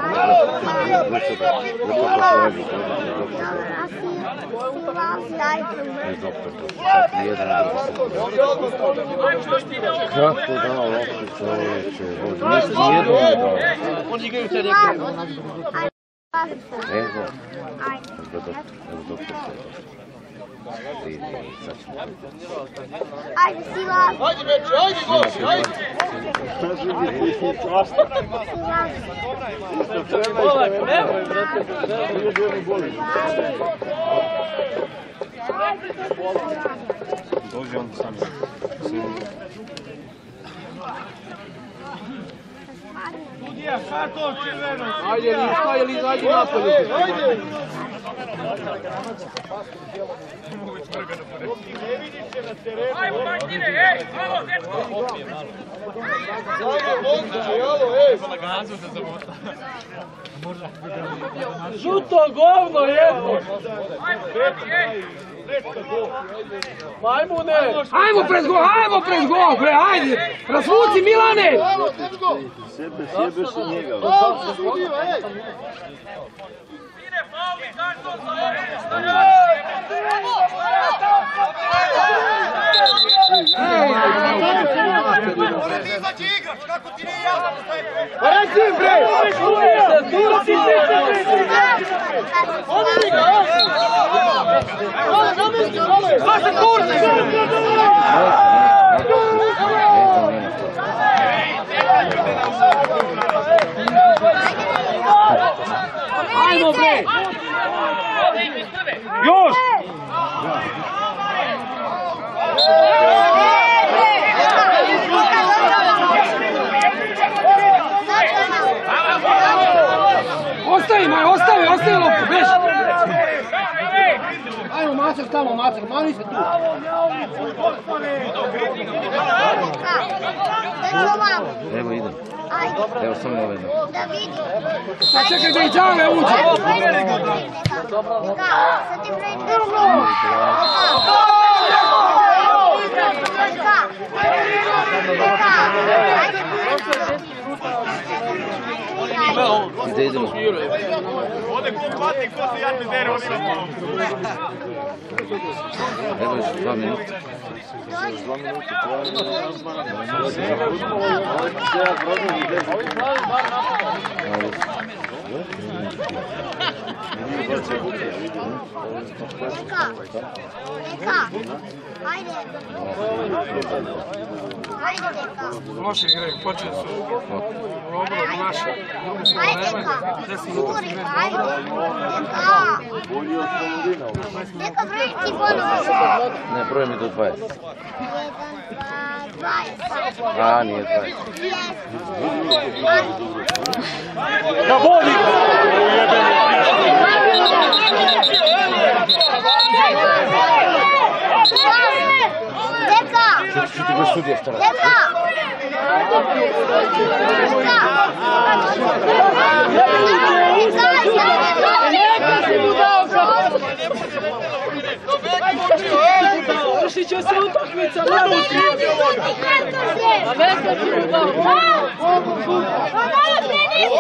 Kako dao loptu čovječe? Nisi nijedno ne dao. Oni igraju te neke. Evo. Evo doktor se. Vidi, sad ćemo. Ajde, Sila. Ajde, meče, ajde, goši, ajde! Dođi onda sam. Sudija, karton crveno! Ajde, Liza, ajde, Liza, ajde napolje. Ajde! Ajmo, Martine, ej, bravo, dečko! Ajde, momče, jalo, ej! Žuto govno jedno! Ajmo, Marti, ej! Majmune! Ajmo pred gol, ajmo pred gol, bre, ajde! Razvuci, Milane! Ajmo, dečko! Sebe sjebeš u njega. Ajmo, sudija, ej! Ide, Pauli, karton za ove! Mora ti izaći igrač, kako ti nije jasno šta je to? Pa reci im, bre! Odri ga, ej! Ajde, namesti, ej! Šta se kurci? Ajmo bre! Još! Ostavi, Maj, ostavi, ostavi loptu, beži! Ajmo, Macer, tamo, Macer, mani se tu! Evo idem. Evo samo ovo jedno. Da vidim. Sad čekaj da i Đale uđe! Sad ti pravi drugom. Ide, idemo. Ode ko pati, ko se jadne dere, oni imamo. Evo još dva minuta. Neka, neka, ajde. Ajde, neka. Loše igraju, počeli su. Robilo do naše. Ajde, neka. Juri, ajde. Neka. Neka broji ti ponovo. Ne, broj mi do dvadeset. Jedan, dva, dvadeset. A, nije dvadeset. Ja volim! Neka! Što ti budeš sudija šta radi? Neka! Neka si mu dao kao! Vršit će se utakmica, ne uti! A neka si mu dao! Pa malo pre nisi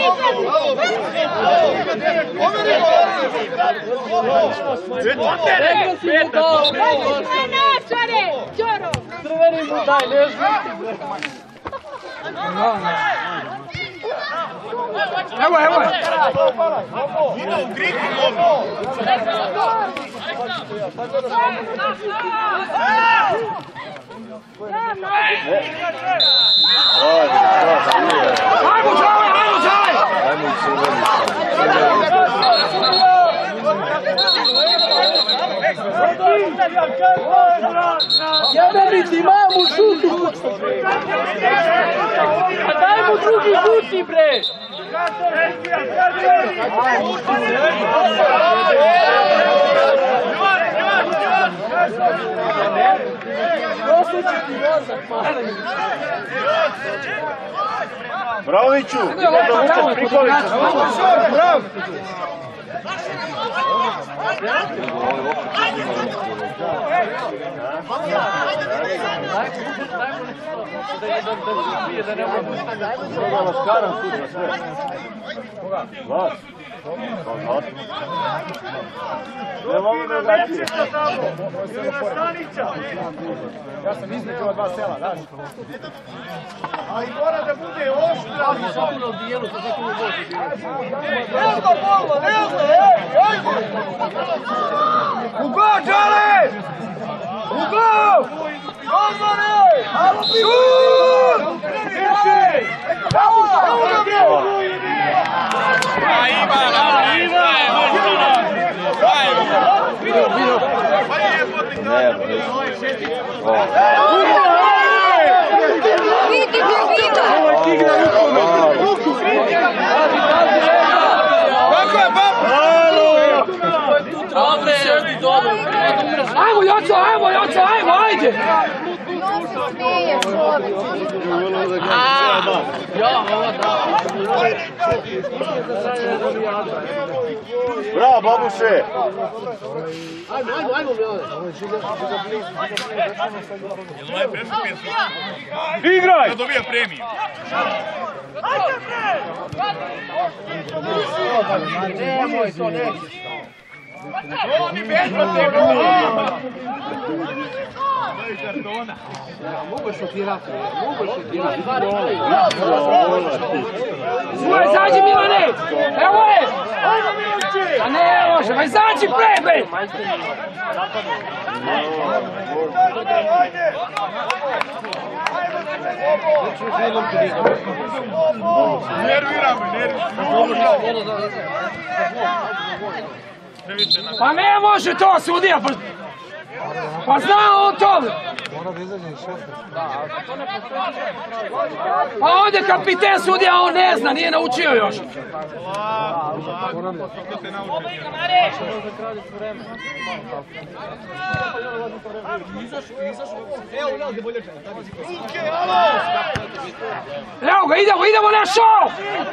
Neka si mu dao! Načare! Ćoro! Crveni mu daj, ne žuti! Evo, evo! Ide u griku, Ajmo, Đale, ajmo, Đale! Ajmo i crveni Jebeni ti mamu šutu! A daj mu drugi šuti, bre! Bravoviću, idemo da vučeš Prikolića. Bravo! Ja sam između ova dva sela, daš? Ali mora da bude oštra. U dijelu, to zato u vozi. Nelno, bolno, nelno, ej, ej! U go, Đale! U go! Ozore! Šut! A ima, ima, Vidi, vidi! Kako je, babo? Ajmo, Joco, ajmo, Joco, ajmo, ajde! Bravo, babuše! Ajmo, ajmo, ajmo, Igraj! Da dobija premiju. Nemoj to, ne. Oni bez protiv! Mogu šutirati, mogu šutirati. Svoje, zađi Milane! Evo je! A ne može, ma izađi pre, bre! Ajde! Nervira me, nervira. Pa ne može to sudija, pa... Pa zna on to! Mora da izađe iz šefa. Pa ovdje kapiten sudija, on ne zna, nije naučio još. Evo ga, idemo, idemo na šov!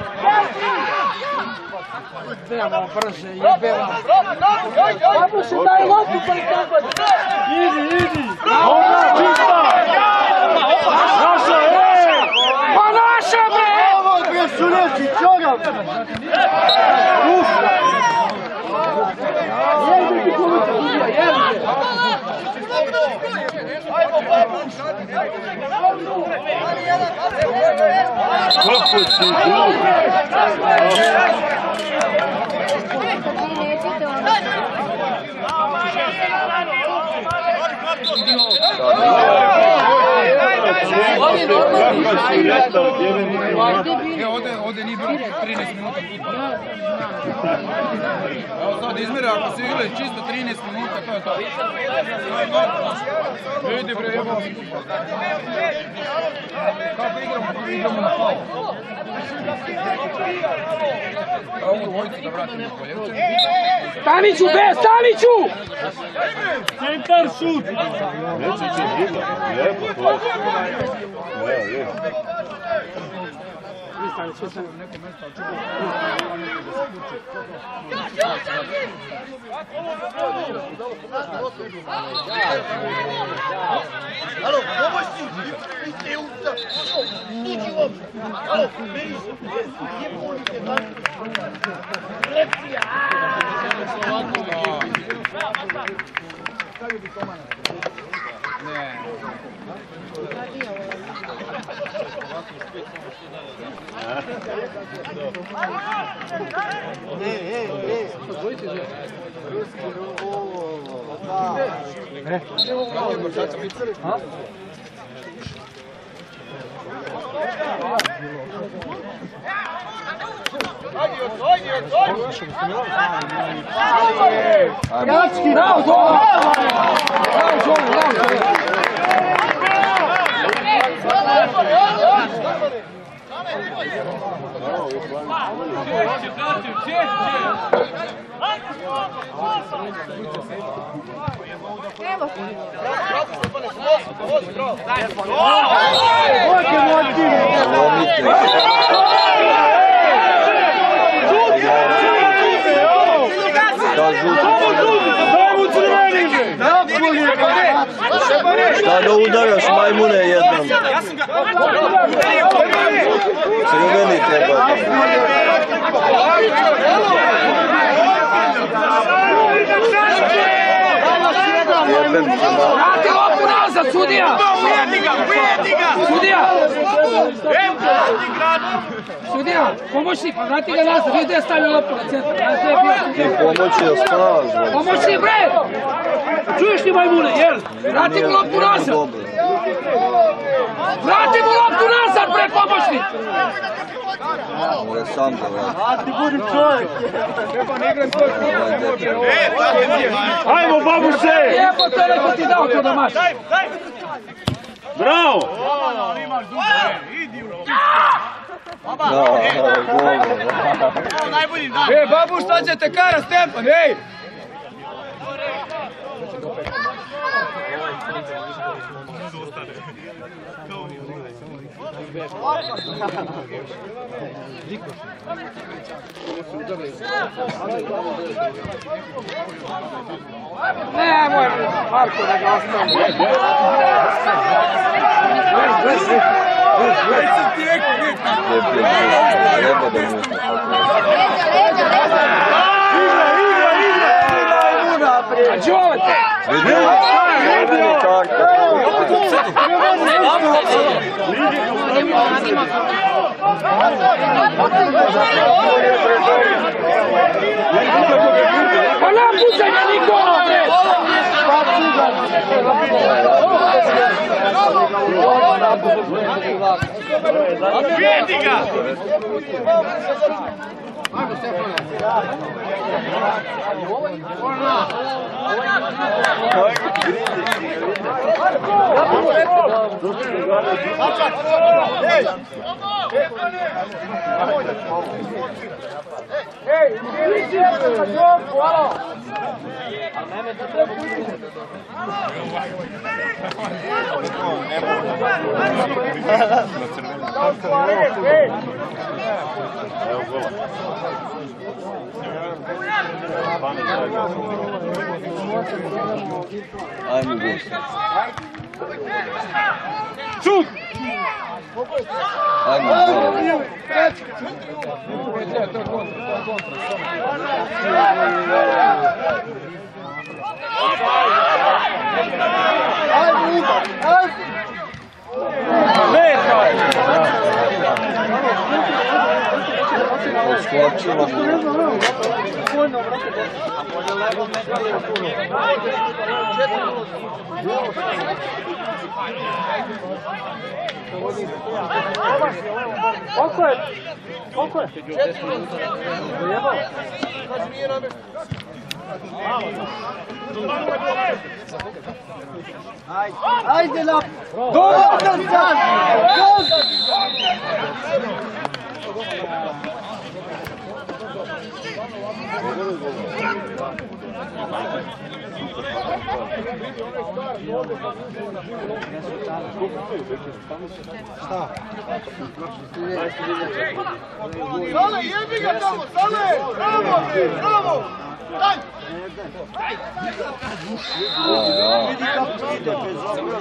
Idemo brže, jebeva. Kako se daj loptu, pa i tako? Idi, idi! Naša, ej! Pa naša, bre! Ovo je Suneći, čogam! Jedi ti kulicu, jedi! Ajmo, babuš! Kako si Ovdje nije bilo trinaest minuta futbola. Evo sad izmjeri, ako se igrali čisto trinaest minuta, to je to. Vidi bre, evo. Kako igramo? Igramo na faul. A ovu dvojicu da vratimo u polje. Staniću, be, Staniću! Centar šut! Reći će živa, lijepo to. Evo, je. Alo, pomoćni! Idite u da! Uđi u obzir! Alo, meni se! Gdje volite vam? Lepcija! Ne. Jački, bravo, Zoran! Bravo, Zoran, bravo, Šta da udaraš majmune jednom? Crveni treba. Vrati loptu nazad, sudija! Sudija! Sudija, pomoćnik, vrati ga nazad, vidi da je stavio loptu na centar. Pomoći je stražno. Pomoćnik, bre! Čuješ ti majmune, jel? Vrati mu loptu nazad! Vrati mu loptu nazad, bre, pomoćnik! Mora sam da vrati. A ti budim čovjek! Ajmo, babuše! Lijepo to neko ti dao to da maš. Bravo! E, babuš, sad ćete kara, Stefan, ej! Nemoj, Marko, da ga ostavi. Treba da mu A Đolete! vidi karta. Pa napucaj ga Nikola, bre! Vidi ga! Ajmo gost. Čut! Ajmo gost. Odskočilo. Koliko je? Koliko je? Ajde na... Dobar sad! Sale, jebi ga tamo, Sale! Bravo, bravo! Daj! Vidi kako ide bez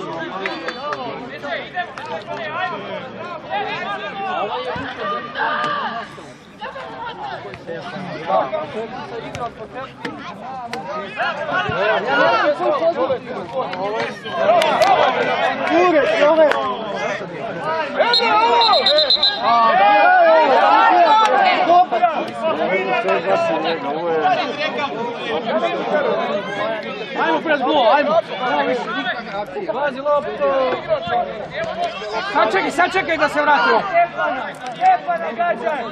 Ajmo pred gol, ajmo! Pazi loptu! Sad čekaj, sad čekaj da se vratimo! Lijepa ne gađaj!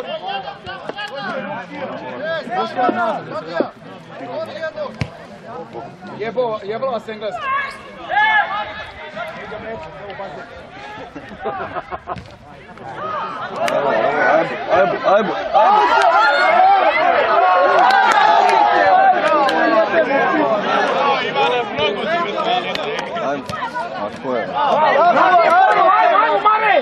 Jebo, jebala vas engleska. Ajmo, ajmo, ajmo! Ajmo, tako je. Ajmo, ajmo, Mare!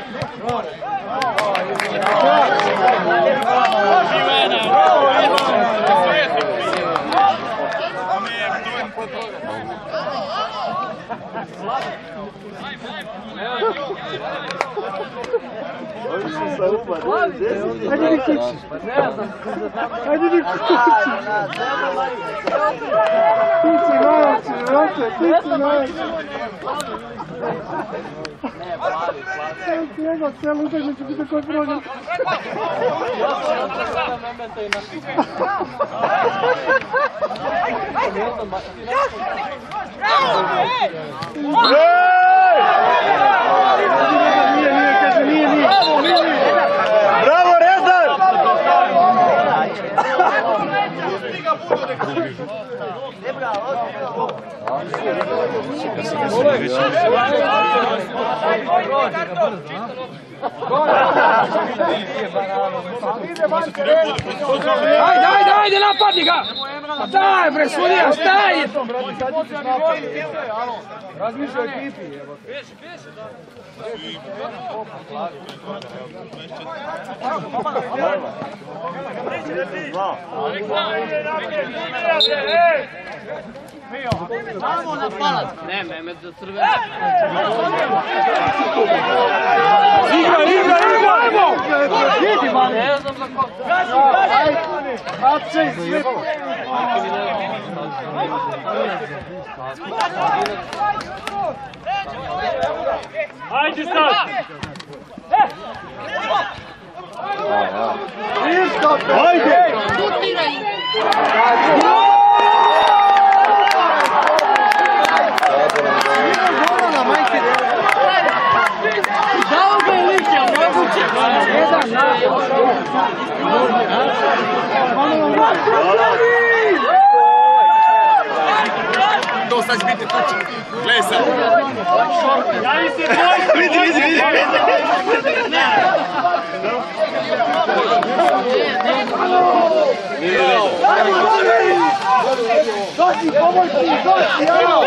Hajde mi kući. Hajde mi kući. Kući naći, vrate, kući naći. Njega cijelu utakmicu biti koji prođe. Nije, nije, kaže, nije, nije. Bravo, Rezar! Ajde, ajde, ajde, napadni ga! Daj bre, sudija, staj! Razmišljaj o ekipi. Vamo na palac! Ne, Mehmet za crveno. Igra, igra, igra, ajmo! Idi, man! Ne znam za ko. Gazi, gazi! Hapče, sve! Ajde sad! Ajde! sad će biti tuči. Gledaj sad. Ja se boj! Vidi, vidi, vidi. Doći, pomoć ti, doći, evo!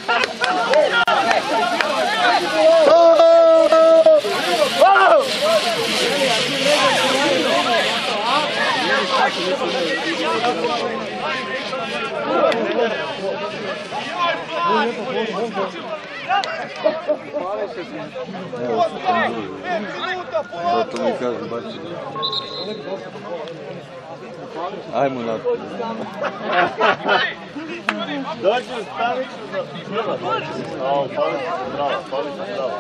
Zato mi kažem, bači. Ajmo na to. Dođu, stavit ću za... Bravo, palić, bravo, palić, bravo.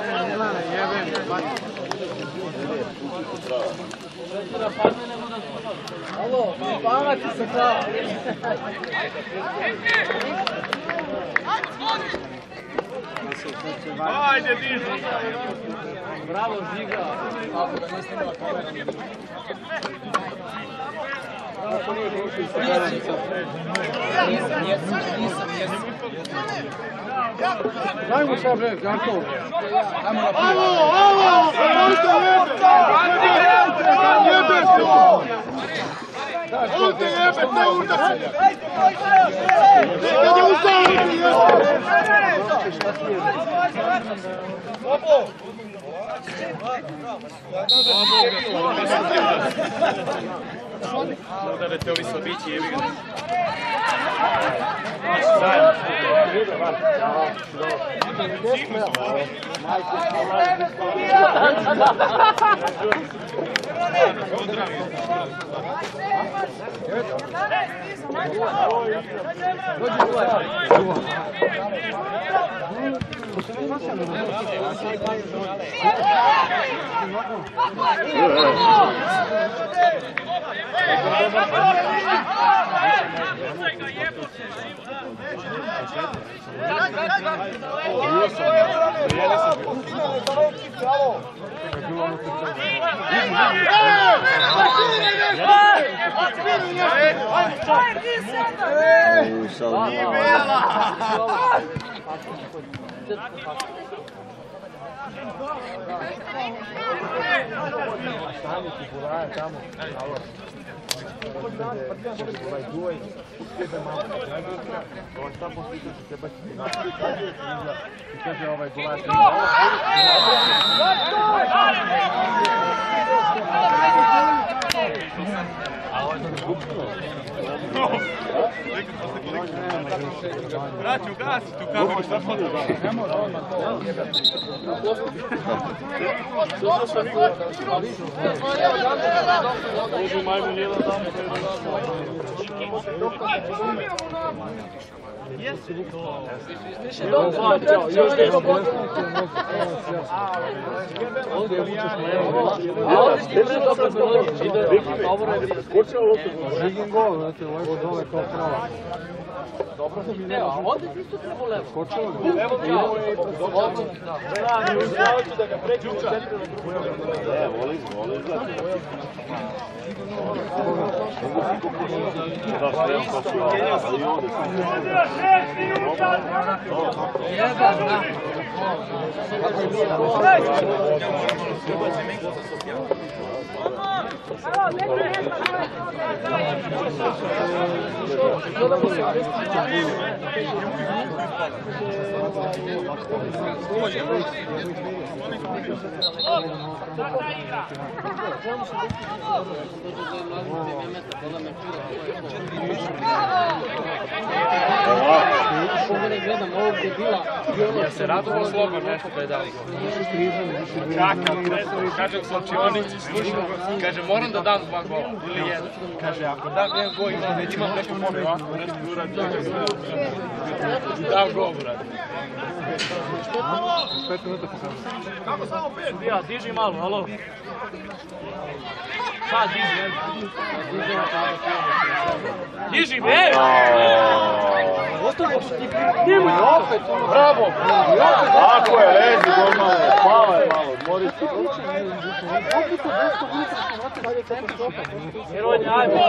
Alo, pamati se pravo. Ajde, diži! Bravo, Žiga. Ako da niste imala kameru. Ako nije došli sa kamericom. Nisam, nisam, nisam, nisam. Daj mu sad, bre, Garkov. Ajmo na prvo. Alo, alo! Možete jebete! Jebete! Ovdje jebete udačenja! Kad je ustalo! Opo! Udarete ovi sobići, jebi ga. Braću, gasi tu kameru, šta smo to? Ne mora odmah to. Uđu majmu njela tamo. Žigin gol, znači, levo dole kao prava. Dobro sam ne, a ovdje ti isto treba levo. Skočilo ga. Evo ti ovo je dobro. Da, ne uzavati da ga pređu u centru na drugu. Ne, voli, voli izgleda. Da, sve je to su ali ovdje su. Jedan, da. Ja se radilo slogan nešto da je dali gol. Kakav, kažem Slavčionici, slušao, kaže moram da dam dva gola, ili jedan. Kaže ako dam jedan gol imam, već imam nešto pobe ovako, nešto uradi. Dam gol uradi. pet minuta pokazati. Kako samo pet? Ja, diži malo, alo. Sad diži, diži, ej! Bravo! Tako je, lezi, golman, hvala je malo. Heroj, ajmo!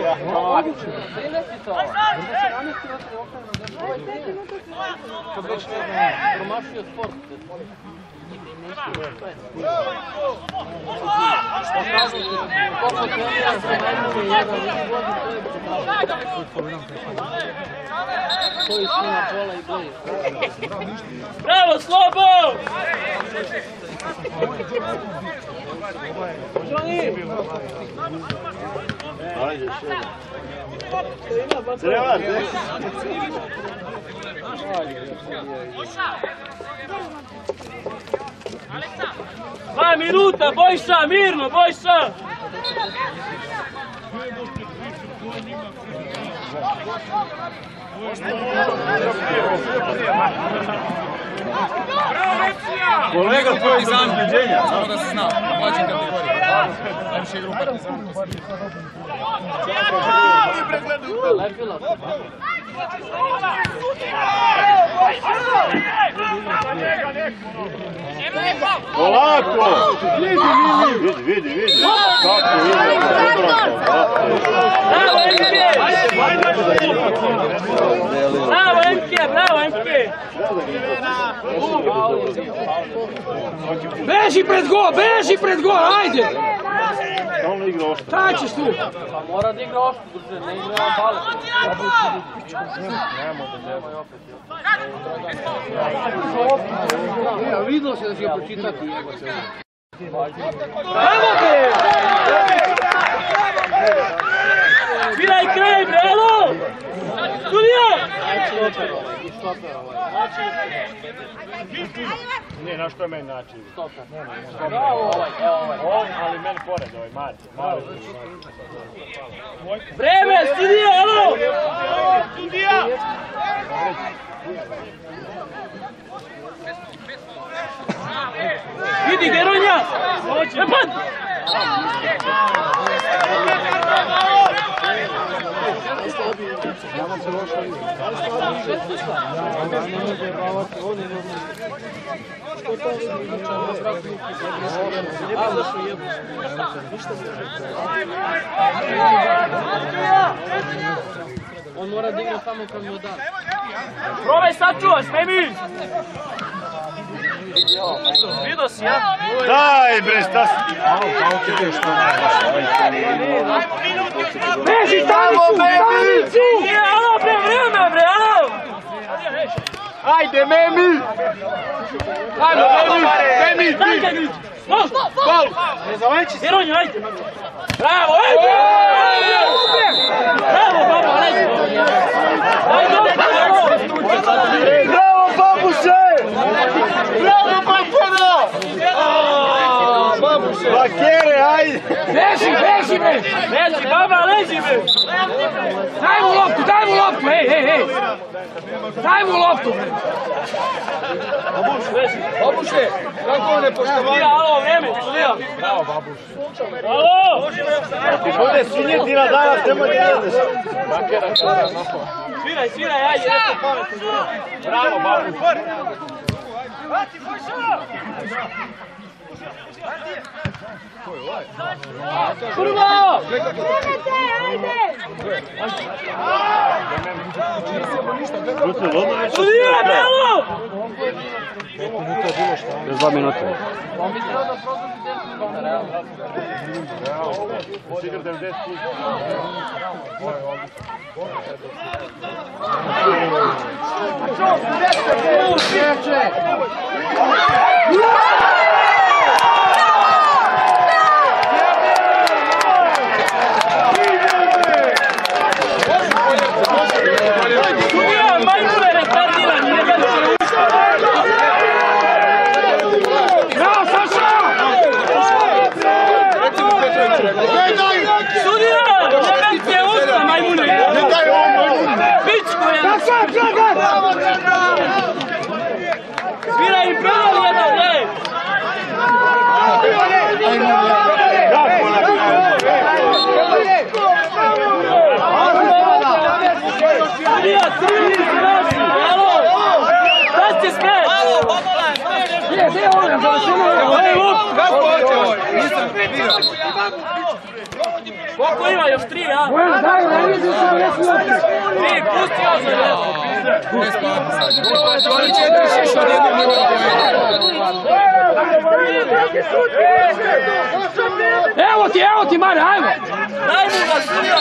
Kad već promašio sport. Koji su na pola i boji. Bravo, Slobo! Ajde, treba, Dva minuta, Bojša, mirno, Bojša! Kolega, to je iz nasljeđenja, samo da se zna, na mlađim kategorijama. Najviše igru Partizan. polako! Vidi, vidi, vidi. Kako ide, Bravo, M K! Bravo, M K, bravo, M K! Beži pred gol, beži pred gol, ajde! Stalno igra oštro. Šta ćeš tu? Mora da igra oštro, brže, ne igra bale. Vidilo se da će ga pročitati. Bravo te! Sviraj kraj, bravo! Studija! Nije, znaš što je meni način? Bravo ovaj, evo ovaj. On, ali meni pored ovaj, Marti. Vreme, studija, alo! Studija! Vidi, Geronja! Napad! On mora da igra samo kad mu da. Probaj sačuvaj, smemi! Vidio si, ja? Daj bre, šta si? Beži, stanicu, stanicu! Je, alo, bre, vreme, bre, alo! Ajde, Memi! Ajmo, Memi, Memi, Daj ga, Nić! Gol! gol! Geronja, ajde! Bravo, ajde! Bravo, baba, ajde! Ajde, ajde! Bravo, babuše! Bravo, Bakera! Bakere, ajde! Beži, beži, bre! Leži, baba, leži, bre! Daj mu loptu, daj mu loptu, hej, hej, hej! Daj mu loptu, bre! Babuše, kako ne poštovanje? Studija, alo, vreme, studija! Alo! Ti bude svinjetina danas, nemoj da jedeš. Sviraj, sviraj, ajde, nešto pametno. Bravo, babuš. Kurva! Studija, bravo! Još dva minuta. On bi trebao da produži deset minuta, realno. Igra devedeset Studija, majmune, retardirani, jedan će ušta! Bravo, Saša! Studija, jedan će ušta, majmune! Pičko jedan! Sviraj im pedal jedan, ej! molim, završeno je. Ej, lup! Kako hoće ovo? Nisam vidio. Koliko ima? Još tri, a? Bojan, daj, ne vidi sam, jesu lopti. Tri, pusti ovo za ljepo. Ne spavamo sad. Čuvali četiri šiša od jednog nivoa pojena. Evo ti, evo ti, Mare, ajmo! Daj mu ga, sudija!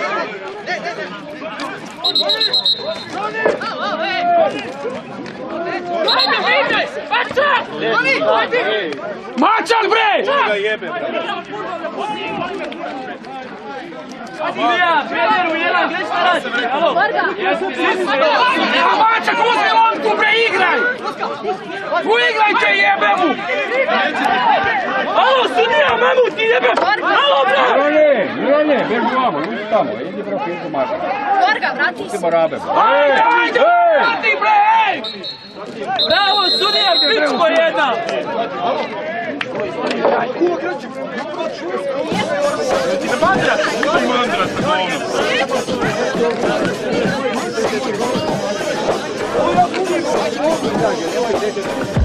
Ajde, vidaj! Mačak! Mačak, bre! Sudija, Peder u jedan, gdje šta radi? Alo? A Mačak, uzmi loptu, bre, igraj! Uigrajte, jebe mu! Alo, sudija, mamu ti jebe! Alo, bre! Mironje, Mironje, beži vamo, idi tamo, idi bro, idi Mačak. Gorga, vrati se. Idemo rabe. Ajde, ajde, vrati, bre, ej! Bravo, sudija, pičko jedna! Idemo